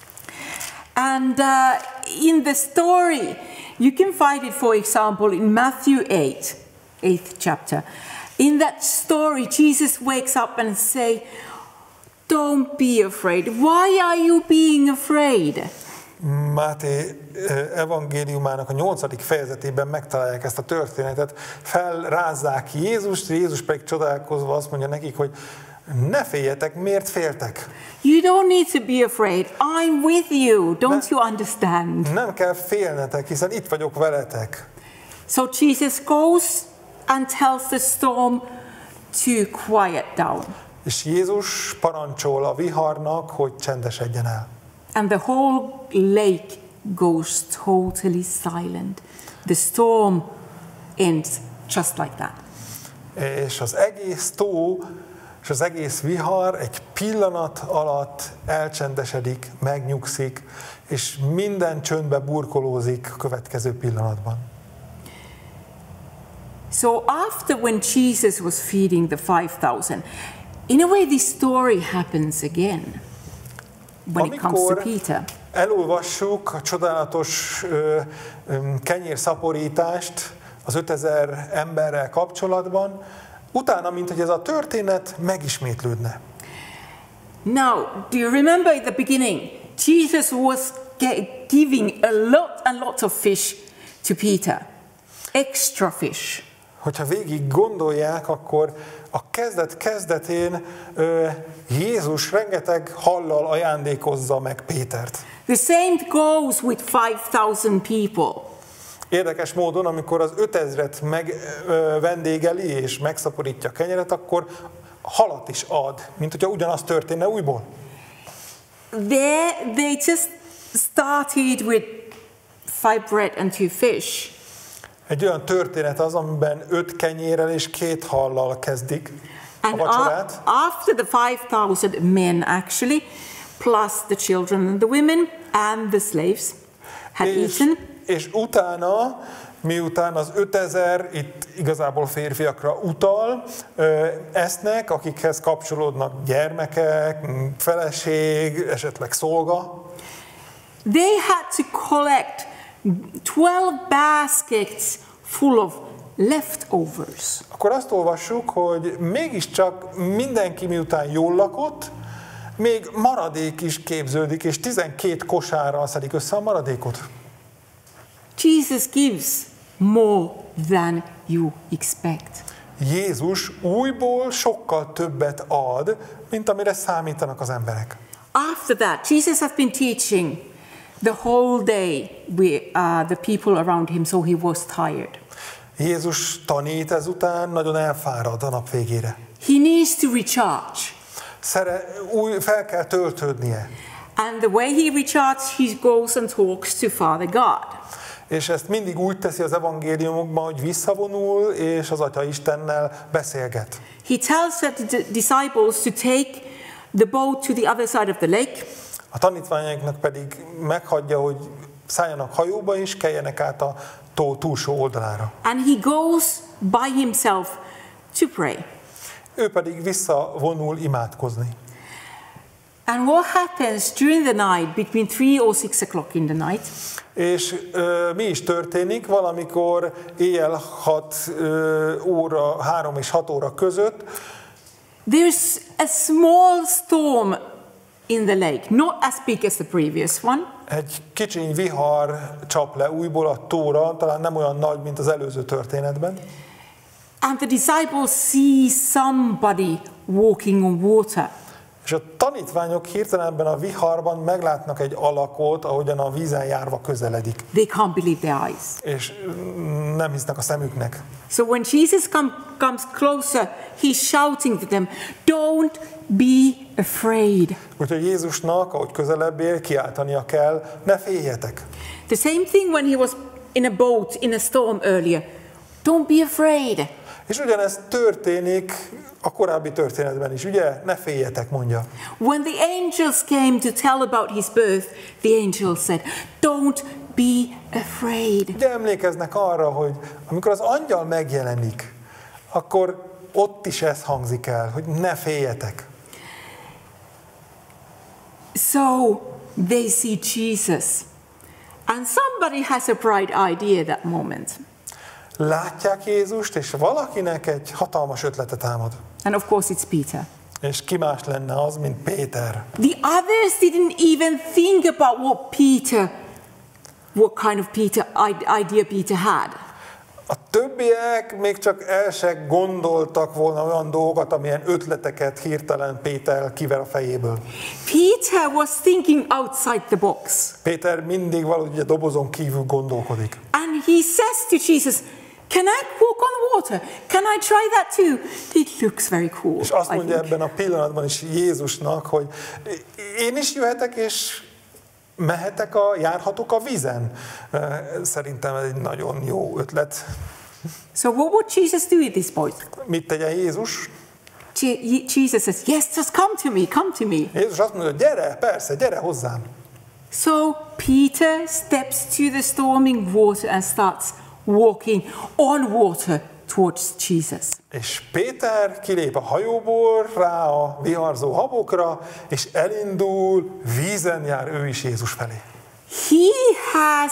And uh, in the story, you can find it, for example, in Matthew eight, eighth chapter. In that story, Jesus wakes up and say, "Don't be afraid. Why are you being afraid?" Máté evangéliumának a nyolcadik fejezetében megtalálják ezt a történetet, felrázzák Jézust, Jézus pedig csodálkozva azt mondja nekik, hogy ne féljetek, miért féltek? You don't need to be afraid. I'm with you. Don't you understand? Nem kell félnetek, hiszen itt vagyok veletek. So Jesus goes and tells the storm to quiet down. És Jézus parancsol a viharnak, hogy csendesedjen el. And the whole lake goes totally silent. The storm ends just like that. És az egész tó és az egész vihar egy pillanat alatt elcsendesedik, megnyugszik, és minden csöndbe burkolózik a következő pillanatban. So after when Jesus was feeding the five thousand, in a way this story happens again when it comes to Peter. Elolvassuk a csodálatos ö, ö, kenyérszaporítást az ötezer emberrel kapcsolatban, utána, mint hogy ez a történet megismétlődne. Now, do you remember at the beginning, Jesus was giving a lot and lots of fish to Peter, extra fish. Hogyha végig gondolják, akkor a kezdet kezdetén ö, Jézus rengeteg hallal ajándékozza meg Pétert. The same goes with five thousand people. Érdekes módon, amikor az ötezret megvendégeli és megszaporítja a kenyeret, akkor halat is ad, mint hogyha ugyanaz történne újból. There, they just started with five bread and two fish. Egy olyan történet az, amiben öt kenyérrel és két hallal kezdik a And vacsorát. after the five thousand men actually, plus the children and the women and the slaves had És, eaten, és utána, miután az ötezer, itt igazából férfiakra utal, ö, esznek, akikhez kapcsolódnak gyermekek, feleség, esetleg szolga. they had to collect twelve baskets full of leftovers. Akkor azt olvassuk, hogy mégiscsak mindenki miután jól lakott, még maradék is képződik, és tizenkét kosárral szedik össze a maradékot. Jesus gives more than you expect. Jézus újból sokkal többet ad, mint amire számítanak az emberek. After that, Jesus has been teaching The whole day, we, uh, the people around him, so he was tired. Jézus tanít ezután, nagyon elfárad a nap végére. He needs to recharge. Szere, új, fel kell töltődnie. And the way he recharges, he goes and talks to Father God. És ezt mindig úgy teszi az evangéliumokban, hogy visszavonul, és az Atya Istennel beszélget. He tells the disciples to take the boat to the other side of the lake. A tanítványainknak pedig meghagyja, hogy szálljanak hajóba és keljenek át a tó túlsó oldalára. And he goes by himself to pray. Ő pedig visszavonul imádkozni. And what happens during the night, between three or six o'clock in the night? És ö, mi is történik valamikor éjjel hat ö, óra, három és hat óra között? There's a small storm in the lake, not as big as the previous one. Egy kicsiny vihar csap le újból a tóra, talán nem olyan nagy, mint az előző történetben. And the disciples see somebody walking on water. És a tanítványok hirtelen ebben a viharban meglátnak egy alakot, ahogyan a vízen járva közeledik. They can't believe their eyes. És nem hisznek a szemüknek. So when Jesus come, comes closer, he's shouting to them, don't be afraid. Úgyhogy Jézusnak, ahogy közelebb ér, kiáltania kell, ne féljetek. The same thing when he was in a boat in a storm earlier. Don't be afraid. És ugyanezt történik a korábbi történetben is, ugye? Ne féljetek, mondja. When the angels came to tell about his birth, the angels said, don't be afraid. Ugye emlékeznek arra, hogy amikor az angyal megjelenik, akkor ott is ez hangzik el, hogy ne féljetek. So they see Jesus. And somebody has a bright idea at that moment. Látják Jézust, és valakinek egy hatalmas ötlete támad. And of course it's Peter. És ki más lenne az, mint Péter. The others didn't even think about what Peter, what kind of Peter idea Peter had. A többiek még csak el se gondoltak volna olyan dolgokat, amilyen ötleteket hirtelen Péter kiver a fejéből. Peter was thinking outside the box. Péter mindig valahogy a dobozon kívül gondolkodik. And he says to Jesus, can I walk on water? Can I try that too? It looks very cool. És azt mondja ebben a pillanatban is Jézusnak, hogy én is jöhetek, és mehetek a, járhatok a vízen. Szerintem ez egy nagyon jó ötlet. So what would Jesus do at this point? Mit tegyen Jézus? Jesus says, yes, just come to me, come to me. Jézus azt mondja, gyere, persze, gyere hozzám. So Peter steps to the storming water and starts walking on water towards Jesus. És Péter kilép a hajóból rá a viharzó habokra, és elindul, vízen jár ő is Jézus felé. He has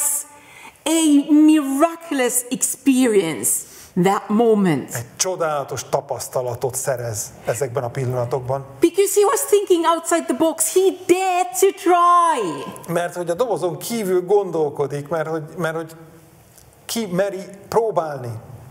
a miraculous experience that moment. Egy csodálatos tapasztalatot szerez ezekben a pillanatokban. Because he was thinking outside the box, he dared to try. Mert hogy a dobozon kívül gondolkodik, mert hogy, mert hogy ki meri próbálni.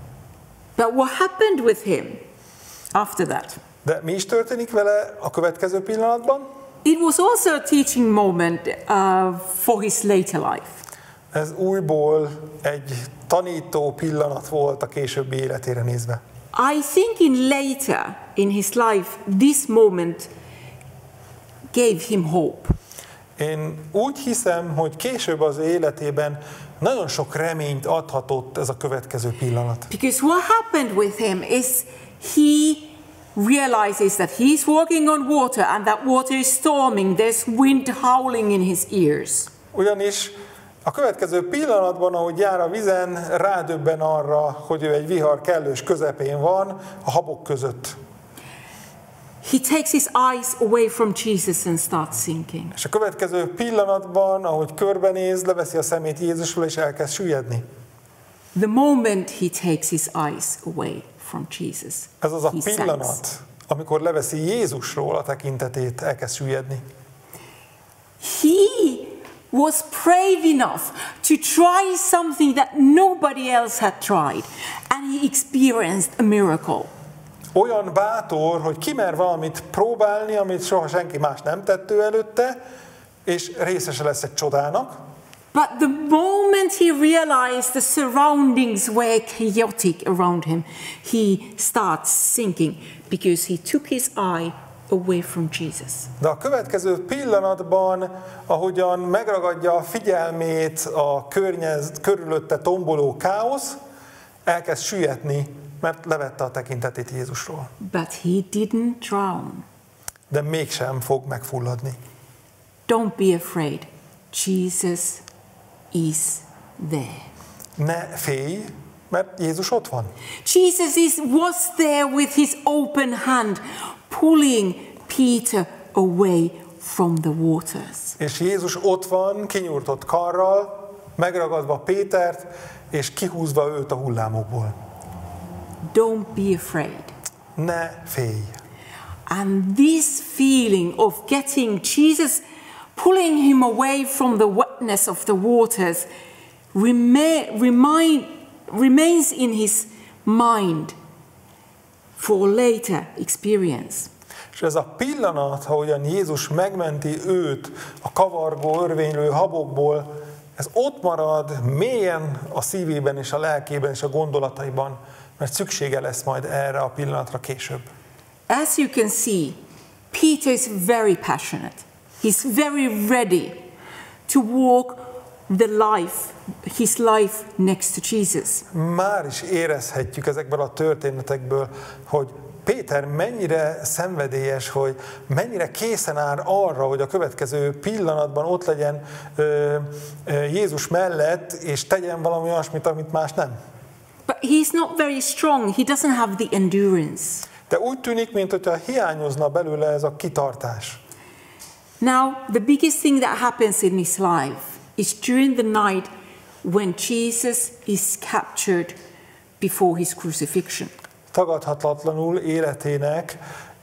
But what happened with him after that? De mi is történik vele a következő pillanatban? It was also a teaching moment uh, for his later life. Ez újból egy tanító pillanat volt a későbbi életére nézve. I think in later in his life, this moment gave him hope. Én úgy hiszem, hogy később az életében nagyon sok reményt adhatott ez a következő pillanat. Because what happened with him is he realizes that he's walking on water and that water is storming, there's wind howling in his ears. Ugyanis a következő pillanatban, ahogy jár a vízen, rádöbben arra, hogy ő egy vihar kellős közepén van, a habok között. He takes his eyes away from Jesus and starts sinking. És a következő pillanatban, ahogy körbenéz, leveszi a szemét Jézusról, és elkezd süllyedni. The moment he takes his eyes away from Jesus, Ez az a he pillanat, sinks. amikor leveszi Jézusról a tekintetét, elkezd süllyedni. He was brave enough to try something that nobody else had tried, and he experienced a miracle. Olyan bátor, hogy kimer valamit próbálni, amit soha senki más nem tett ő előtte, és részese lesz egy csodának. But the moment he realized the surroundings were chaotic around him, he starts sinking because he took his eye away from Jesus. De a következő pillanatban, ahogyan megragadja a figyelmét a környez, körülötte tomboló káosz, elkezd süllyedni, mert levette a tekintetét Jézusról. But he didn't drown. De mégsem fog megfulladni. Don't be afraid. Jesus is there. Ne félj, mert Jézus ott van. Jesus is, was there with his open hand, pulling Peter away from the waters. És Jézus ott van, kinyújtott karral, megragadva Pétert, és kihúzva őt a hullámokból. Don't be afraid. Ne félj. And this feeling of getting Jesus, pulling him away from the wetness of the waters, remain, remind, remains in his mind for later experience. És ez a pillanat, ahogyan Jézus megmenti őt a kavargó, örvénylő habokból, ez ott marad mélyen a szívében és a lelkében és a gondolataiban, mert szüksége lesz majd erre a pillanatra később. As you can see, Peter is very passionate. He's very ready to walk the life, his life next to Jesus. Már is érezhetjük ezekből a történetekből, hogy Péter mennyire szenvedélyes, hogy mennyire készen áll arra, hogy a következő pillanatban ott legyen ö, ö, Jézus mellett, és tegyen valami olyasmit, amit más nem. But he's not very strong. He doesn't have the endurance. De úgy tűnik, mintha hiányozna belőle ez a kitartás. Now, the biggest thing that happens in his life is during the night when Jesus is captured before his crucifixion. Tagadhatatlanul életének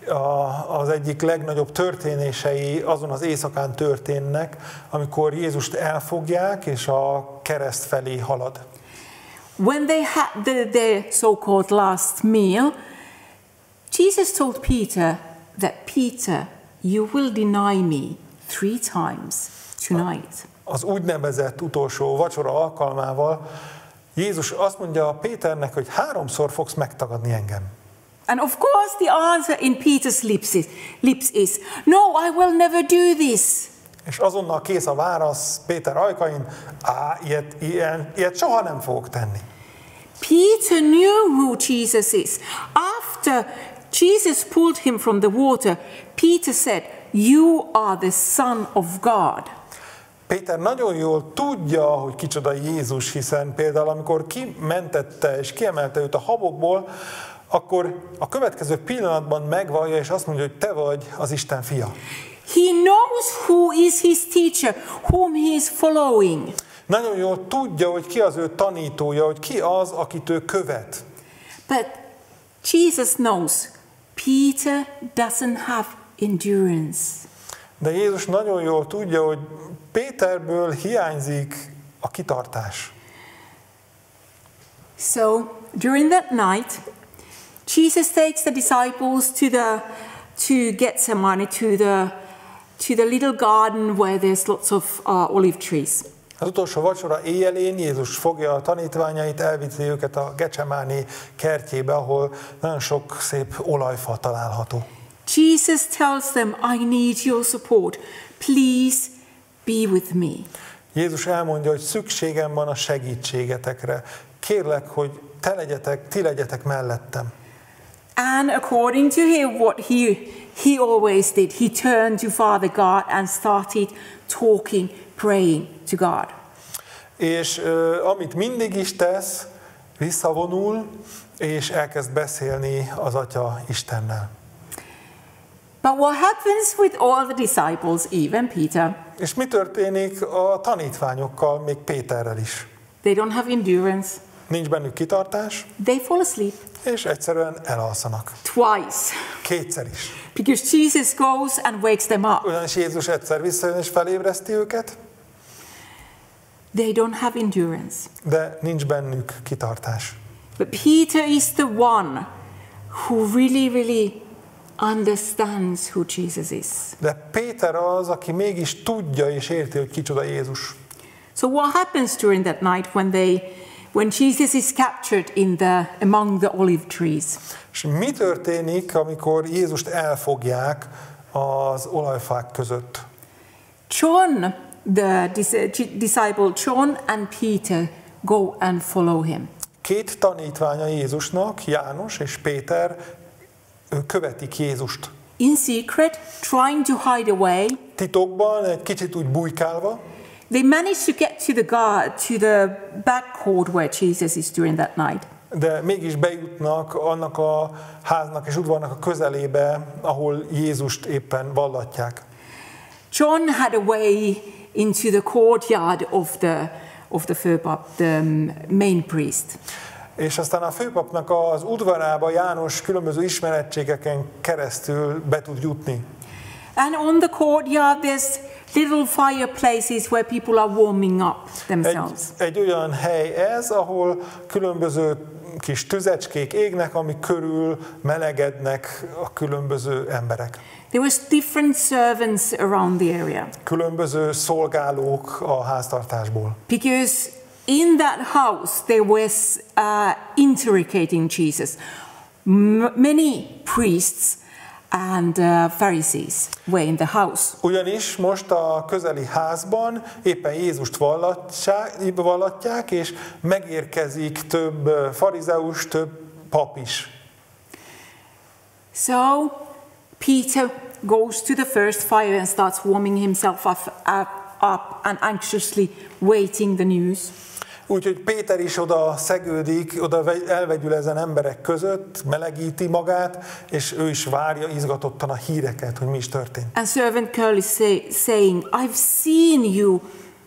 a, az egyik legnagyobb történései azon az éjszakán történnek, amikor Jézust elfogják, és a kereszt felé halad. When they had the, their so-called last meal, Jesus told Peter that, Peter, you will deny me three times tonight. Az úgynevezett utolsó vacsora alkalmával Jézus azt mondja Péternek, hogy háromszor fogsz megtagadni engem. And of course the answer in Peter's lips is, lips is, no, I will never do this. És azonnal kész a válasz Péter ajkain, á, ilyet, ilyen, ilyet soha nem fogok tenni. Peter knew who Jesus is. After Jesus pulled him from the water, Peter said, you are the Son of God. Péter nagyon jól tudja, hogy kicsoda Jézus, hiszen például amikor kimentette és kiemelte őt a habokból, akkor a következő pillanatban megvallja, és azt mondja, hogy te vagy az Isten fia. He knows who is his teacher, whom he is following. Nagyon jól tudja, hogy ki az ő tanítója, hogy ki az, akit ő követ. But Jesus knows Peter doesn't have endurance. De Jézus nagyon jól tudja, hogy Péterből hiányzik a kitartás. So, during that night, Jesus takes the disciples to the to Gethsemane, to the to the little garden where there's lots of uh, olive trees. Az utolsó vacsora éjjelén Jézus fogja a tanítványait, elviszi őket a Gecsemáné kertjébe, ahol nagyon sok szép olajfa található. Jesus tells them, I need your support. Please be with me. Jézus elmondja, hogy szükségem van a segítségetekre. Kérlek, hogy te legyetek, ti legyetek mellettem. And according to him, what he, he always did, he turned to Father God and started talking, praying to God. És uh, amit mindig is tesz, visszavonul, és elkezd beszélni az Atya Istennel. But what happens with all the disciples, even Peter? És mi történik a tanítványokkal, még Péterrel is? They don't have endurance. Nincs bennük kitartás, They fall asleep és egyszerűen elalszanak. twice. Kétszer is. Because Jesus goes and wakes them up. Ugyanis Jézus egyszer visszajön és felébreszti őket, They don't have endurance. de nincs bennük kitartás. But Peter is the one who really, really understands who Jesus is. De Péter az, aki mégis tudja és érti, hogy kicsoda Jézus. So what happens during that night when they, when Jesus is captured in the, among the olive trees? És mi történik, amikor Jézust elfogják az olajfák között? John, the disciple John and Peter go and follow him. Két tanítványa Jézusnak, János és Péter, ők követik Jézust. In secret, trying to hide away. Titokban, egy kicsit úgy bujkálva. They manage to get to the guard, to the back court where Jesus is during that night. De mégis bejutnak annak a háznak és udvarnak a közelébe, ahol Jézust éppen vallatják. John had a way into the courtyard of the of the főpap, the main priest. És aztán a főpapnak az udvarába János különböző ismerettségeken keresztül be tud jutni. And on the courtyard there's little fireplaces where people are warming up themselves. Egy, egy olyan hely ez, ahol különböző kis tüzecskék égnek, ami körül melegednek a különböző emberek. There was different servants around the area. Különböző szolgálók a háztartásból. Because in that house there was uh, interrogating Jesus. M- many priests and uh, Pharisees were in the house. Ugyanis most a közeli házban éppen Jézust vallatják, és megérkezik több farizeus, több pap is. So Peter goes to the first fire and starts warming himself up, up, up and anxiously waiting the news. Úgyhogy Péter is oda szegődik, oda elvegyül ezen emberek között, melegíti magát, és ő is várja izgatottan a híreket, hogy mi is történt. And servant girl is say, saying, I've seen you.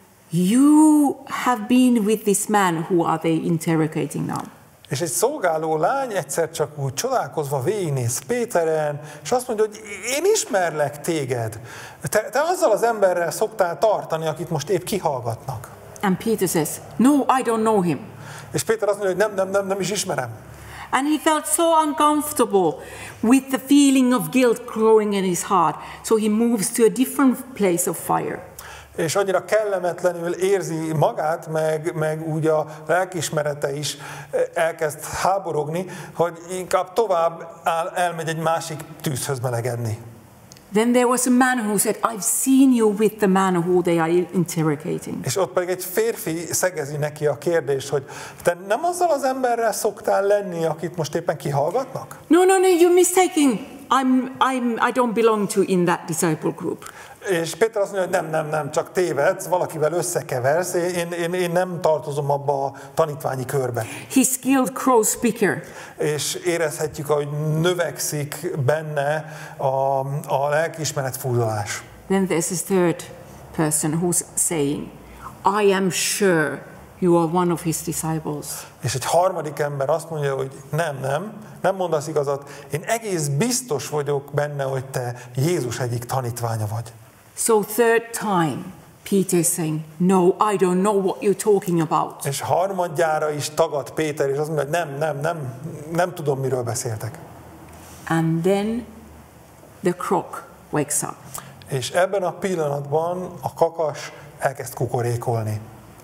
You have been with this man. Who are they interrogating now? És egy szolgáló lány egyszer csak úgy csodálkozva végignéz Péteren, és azt mondja, hogy én ismerlek téged. Te, te azzal az emberrel szoktál tartani, akit most épp kihallgatnak. And Peter says, no, I don't know him. És Péter azt mondja, hogy nem, nem, nem, nem is ismerem. And he felt so uncomfortable with the feeling of guilt growing in his heart. So he moves to a different place of fire. És annyira kellemetlenül érzi magát, meg, meg úgy a lelkiismerete is elkezd háborogni, hogy inkább tovább áll, elmegy egy másik tűzhöz melegedni. Then there was a man who said, I've seen you with the man who they are interrogating. És ott pedig egy férfi szegezi neki a kérdést, hogy te nem azzal az emberrel szoktál lenni, akit most éppen kihallgatnak? No, no, no, you're mistaken. I'm, I'm, I don't belong to in that disciple group. És Péter azt mondja, hogy nem, nem, nem, csak tévedsz, valakivel összekeversz, én, én, én nem tartozom abba a tanítványi körbe. His guilt grows bigger. És érezhetjük, hogy növekszik benne a, a lelkiismeret furdalás. Then there's a third person who's saying, I am sure you are one of his disciples. És egy harmadik ember azt mondja, hogy nem, nem, nem mondasz igazat, én egész biztos vagyok benne, hogy te Jézus egyik tanítványa vagy. So third time, Peter is saying, no, I don't know what you're talking about. És harmadjára is tagad Péter, és azt mondja, hogy nem, nem, nem, nem tudom, miről beszéltek. And then the croc wakes up. És ebben a pillanatban a kakas elkezd kukorékolni.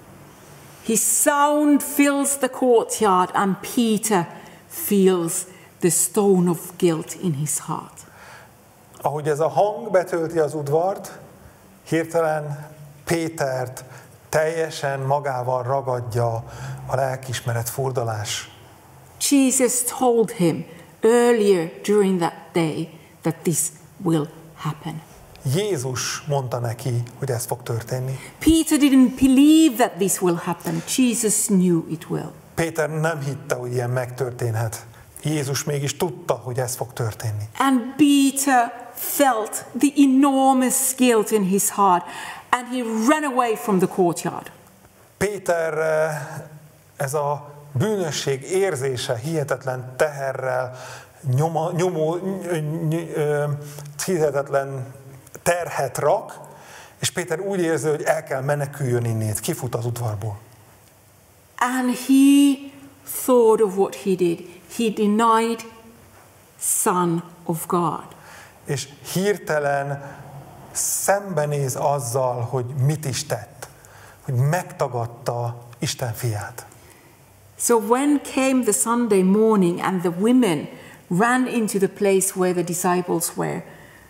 His sound fills the courtyard and Peter feels the stone of guilt in his heart. Ahogy ez a hang betölti az udvart, hirtelen Pétert teljesen magával ragadja a lelkiismeret furdalás. Jesus told him earlier during that day that this will happen. Jézus mondta neki, hogy ez fog történni. Peter didn't believe that this will happen. Jesus knew it will. Péter nem hitte, hogy ilyen megtörténhet. Jézus mégis tudta, hogy ez fog történni. And Peter felt the enormous guilt in his heart and he ran away from the courtyard. Péter ez a bűnösség érzése hihetetlen teherrel, nyoma, nyomó, ny, ny, hihetetlen terhet rak, és Péter úgy érzi, hogy el kell meneküljön innét, kifut az udvarból. And he thought of what he did. He denied Son of God. és hirtelen szembenéz azzal, hogy mit is tett, hogy megtagadta Isten fiát. So when came the Sunday morning and the women ran into the place where the disciples were,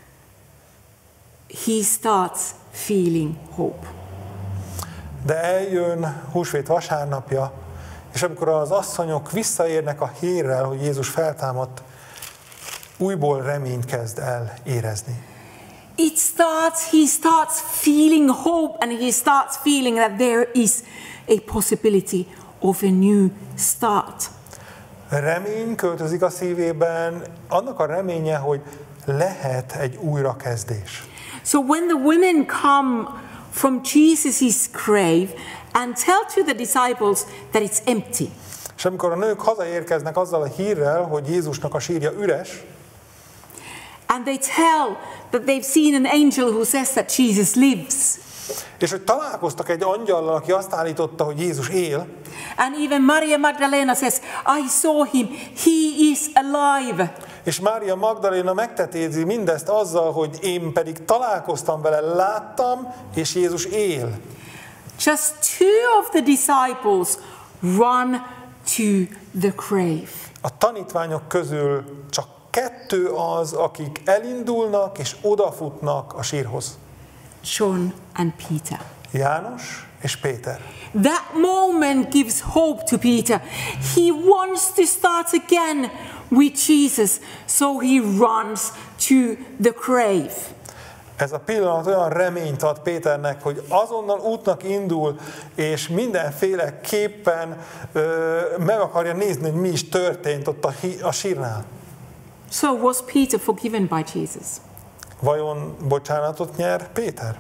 he starts feeling hope. De eljön húsvét vasárnapja, és amikor az asszonyok visszaérnek a hírrel, hogy Jézus feltámadt, újból reményt kezd el érezni. It starts, he starts feeling hope, and he starts feeling that there is a possibility of a new start. Remény költözik a szívében, annak a reménye, hogy lehet egy újrakezdés. So when the women come from Jesus' grave and tell to the disciples that it's empty, És amikor a nők hazaérkeznek azzal a hírrel, hogy Jézusnak a sírja üres, and they tell that they've seen an angel who says that Jesus lives, és hogy találkoztak egy angyallal, aki azt állította, hogy Jézus él, and even Maria Magdalena says, I saw him, he is alive. és Mária Magdaléna megtetézi mindezt azzal, hogy én pedig találkoztam vele, láttam, és Jézus él. Just two of the disciples run to the grave. A tanítványok közül csak kettő az, akik elindulnak és odafutnak a sírhoz. John and Peter. János és Péter. That moment gives hope to Peter. He wants to start again with Jesus, so he runs to the grave. Ez a pillanat olyan reményt ad Péternek, hogy azonnal útnak indul, és mindenféleképpen ö, meg akarja nézni, hogy mi is történt ott a, a sírnál. So was Peter forgiven by Jesus? Vajon bocsánatot nyer Péter?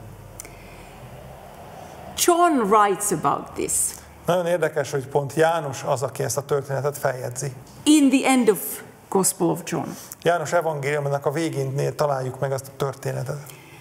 John writes about this Nagyon érdekes, hogy pont János az, aki ezt a történetet feljegyzi. in the end of Gospel of John. János evangéliumának a végénnél találjuk meg ezt a történetet.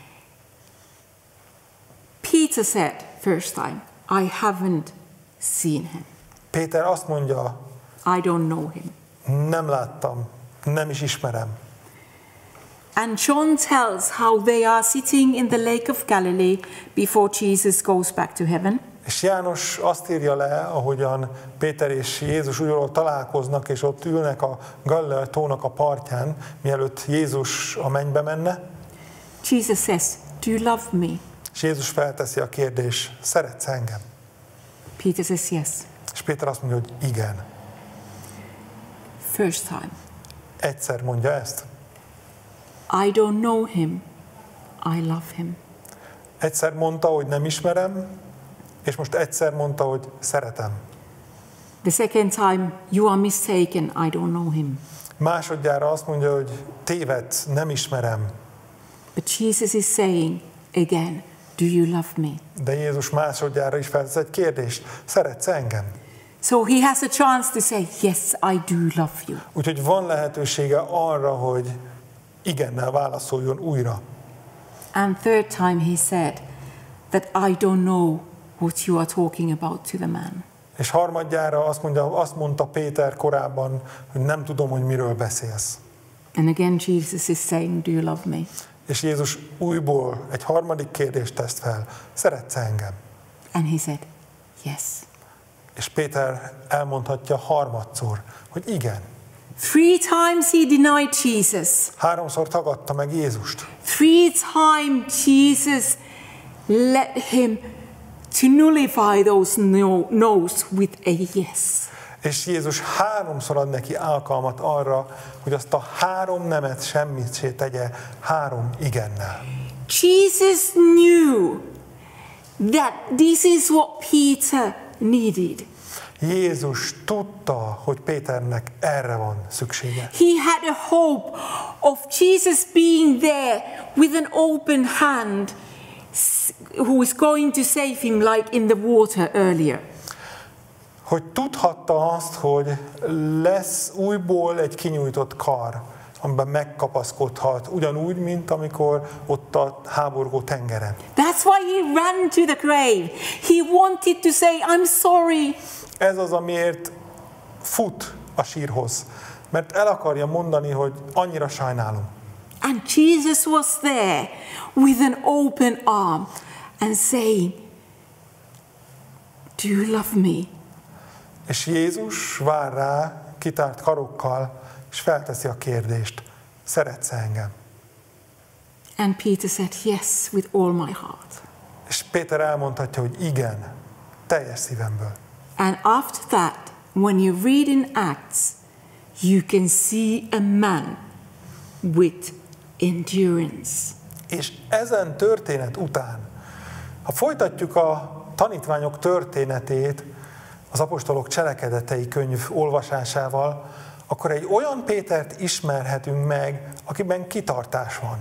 Peter said first time, I haven't seen him. Péter azt mondja, I don't know him. nem láttam, nem is ismerem. And John tells how they are sitting in the Lake of Galilee before Jesus goes back to heaven. És János azt írja le, ahogyan Péter és Jézus újról találkoznak, és ott ülnek a Galilea tónak a partján, mielőtt Jézus a mennybe menne. Jesus says, do you love me? És Jézus felteszi a kérdést, szeretsz engem? Peter says, yes. És Péter azt mondja, hogy igen. First time. Egyszer mondja ezt. I don't know him. I love him. Egyszer mondta, hogy nem ismerem, és most egyszer mondta, hogy szeretem. The second time, you are mistaken. I don't know him. Másodjára azt mondja, hogy tévedsz, nem ismerem. But Jesus is saying again, do you love me? De Jézus másodjára is feltesz egy kérdést, szeretsz engem? So he has a chance to say, yes, I do love you. Úgyhogy van lehetősége arra, hogy igennel válaszoljon újra. And third time he said that I don't know what you are talking about to the man. És harmadjára azt, mondja, azt mondta Péter korábban, hogy nem tudom, hogy miről beszélsz. And again Jesus is saying, do you love me? És Jézus újból egy harmadik kérdést tesz fel, szeretsz engem? And he said, yes. És Péter elmondhatja harmadszor, hogy igen. Three times he denied Jesus. Háromszor tagadta meg Jézust. Three times Jesus let him to nullify those no, no's with a yes. És Jézus háromszor ad neki alkalmat arra, hogy azt a három nemet semmit se tegye három igennel. Jesus knew that this is what Peter needed. Jézus tudta, hogy Péternek erre van szüksége. He had a hope of Jesus being there with an open hand, who is going to save him like in the water earlier. Hogy tudhatta azt, hogy lesz újból egy kinyújtott kar, amiben megkapaszkodhat, ugyanúgy, mint amikor ott a háborgó tengeren. That's why he ran to the grave. He wanted to say, I'm sorry. Ez az, amiért fut a sírhoz, mert el akarja mondani, hogy annyira sajnálom. And Jesus was there with an open arm and saying, do you love me? És Jézus vár rá kitárt karokkal, és felteszi a kérdést, szeretsz engem? And Peter said, yes, with all my heart. És Péter elmondhatja, hogy igen, teljes szívemből. And after that, when you read in Acts, you can see a man with endurance. És ezen történet után, ha folytatjuk a tanítványok történetét az apostolok cselekedetei könyv olvasásával, akkor egy olyan Pétert ismerhetünk meg, akiben kitartás van.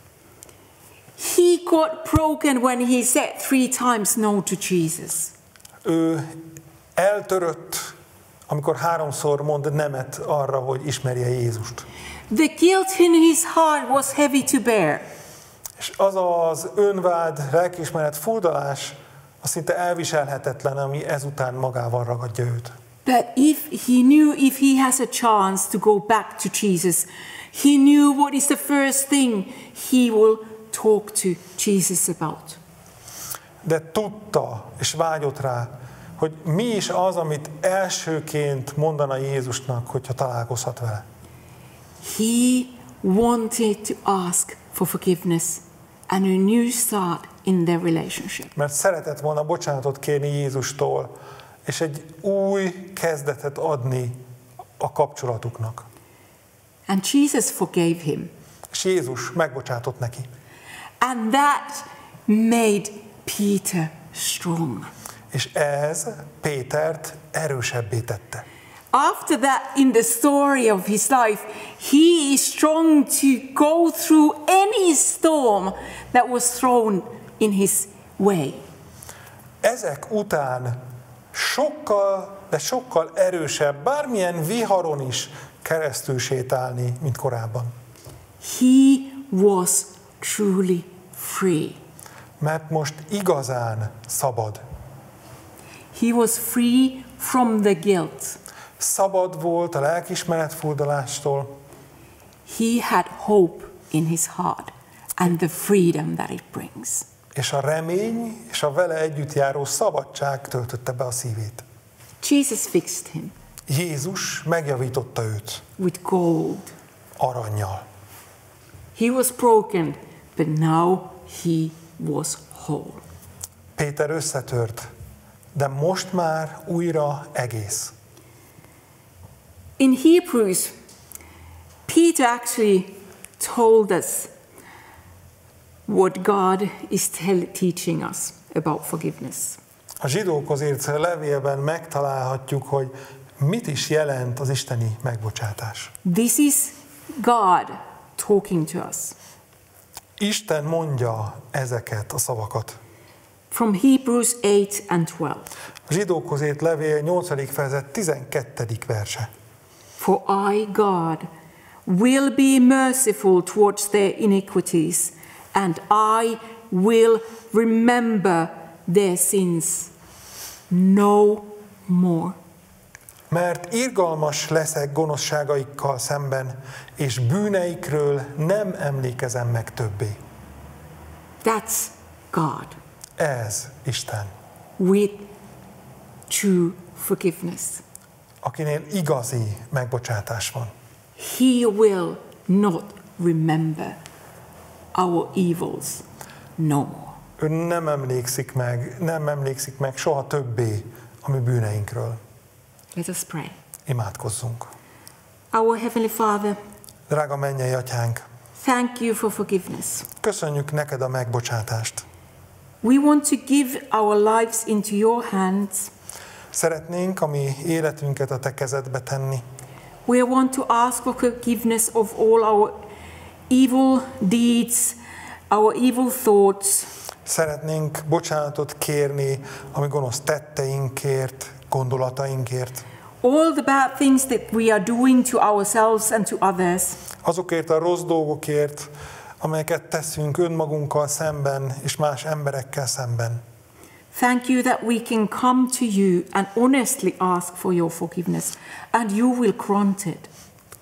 He got broken when he said three times no to Jesus. Ő eltörött, amikor háromszor mond nemet arra, hogy ismerje Jézust. The guilt in his heart was heavy to bear. És az az önvád, lelkiismeret, furdalás, az szinte elviselhetetlen, ami ezután magával ragadja őt. But if he knew if he has a chance to go back to Jesus, he knew what is the first thing he will talk to Jesus about. De tudta és vágyott rá, hogy mi is az, amit elsőként mondana Jézusnak, hogyha találkozhat vele. He wanted to ask for forgiveness and a new start in their relationship. Mert szeretett volna bocsánatot kérni Jézustól, és egy új kezdetet adni a kapcsolatuknak. And Jesus forgave him. És Jézus megbocsátott neki. And that made Peter strong. És ez Pétert erősebbé tette. After that, in the story of his life, he is strong to go through any storm that was thrown in his way. Ezek után sokkal, de sokkal erősebb, bármilyen viharon is keresztül sétálni, mint korábban. He was truly free. Mert most igazán szabad. He was free from the guilt. Szabad volt a lelkiismeret furdalástól. He had hope in his heart and the freedom that it brings. És a remény és a vele együtt járó szabadság töltötte be a szívét. Jesus fixed him Jézus megjavította őt with gold. arannyal. He was broken, but now he was whole. Péter összetört, de most már újra egész. In Hebrews, Peter actually told us what God is tell, teaching us about forgiveness. A zsidókhoz írt levélben megtalálhatjuk, hogy mit is jelent az isteni megbocsátás. This is God talking to us. Isten mondja ezeket a szavakat. From Hebrews eight and twelve. A zsidókhoz írt levél nyolcadik fejezet tizenkettedik verse. For I, God, will be merciful towards their iniquities, and I will remember their sins no more. Mert irgalmas leszek gonoszságaikkal szemben, és bűneikről nem emlékezem meg többé. That's God Ez Isten, with true forgiveness. akinél igazi megbocsátás van. He will not remember our evils no more. Ő nem emlékszik meg, nem emlékszik meg soha többé a mi bűneinkről. Let us pray. Imádkozzunk. Our Heavenly Father, Drága mennyei atyánk, thank you for forgiveness. köszönjük neked a megbocsátást. We want to give our lives into your hands. Szeretnénk a mi életünket a te kezedbe tenni. We want to ask for forgiveness of all our evil deeds, our evil thoughts. Szeretnénk bocsánatot kérni a mi gonosz tetteinkért, gondolatainkért. All the bad things that we are doing to ourselves and to others. Azokért a rossz dolgokért, amelyeket teszünk önmagunkkal szemben és más emberekkel szemben. Thank you that we can come to you and honestly ask for your forgiveness, and you will grant it.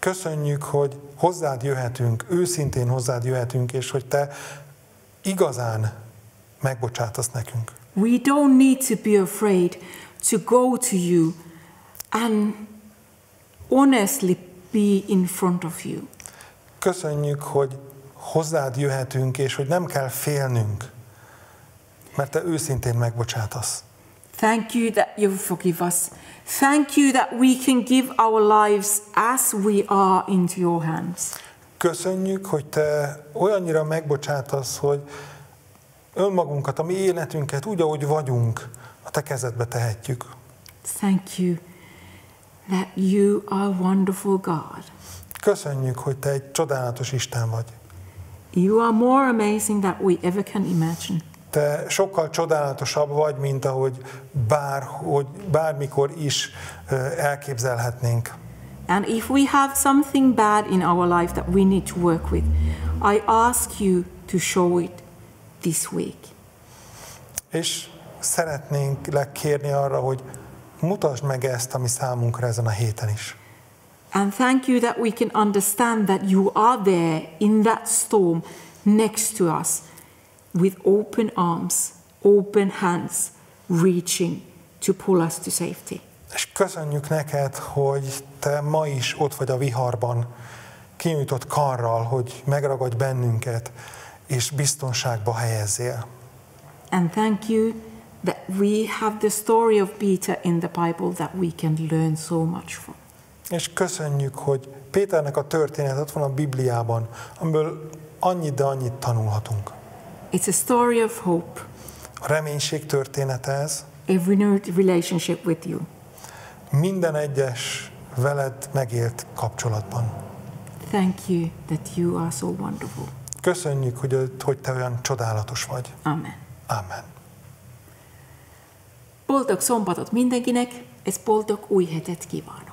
Köszönjük, hogy hozzád jöhetünk, őszintén hozzád jöhetünk, és hogy te igazán megbocsátasz nekünk. We don't need to be afraid to go to you and honestly be in front of you. Köszönjük, hogy hozzád jöhetünk, és hogy nem kell félnünk, mert te őszintén megbocsátasz. Thank you that you forgive us. Thank you that we can give our lives as we are into your hands. Köszönjük, hogy te olyannyira megbocsátasz, hogy önmagunkat, a mi életünket úgy, ahogy vagyunk, a te kezedbe tehetjük. Thank you that you are a wonderful God. Köszönjük, hogy te egy csodálatos Isten vagy. You are more amazing than we ever can imagine. Te sokkal csodálatosabb vagy, mint ahogy bár, hogy bármikor is elképzelhetnénk. And if we have something bad in our life that we need to work with, I ask you to show it this week. És szeretnénk kérni arra, hogy mutasd meg ezt, ami számunkra ezen a héten is. And thank you that we can understand that you are there in that storm next to us with open arms, open hands, reaching to pull us to safety. És köszönjük neked, hogy te ma is ott vagy a viharban, kinyújtott karral, hogy megragadj bennünket, és biztonságba helyezzél. And thank you that we have the story of Peter in the Bible that we can learn so much from. És köszönjük, hogy Péternek a történet ott van a Bibliában, amiből annyit, de annyit tanulhatunk. It's a story of hope. A reménység története ez. Every new relationship with you. Minden egyes veled megélt kapcsolatban. Thank you that you are so wonderful. Köszönjük, hogy, hogy te olyan csodálatos vagy. Amen. Amen. Boldog szombatot mindenkinek, ez boldog új hetet kívánok.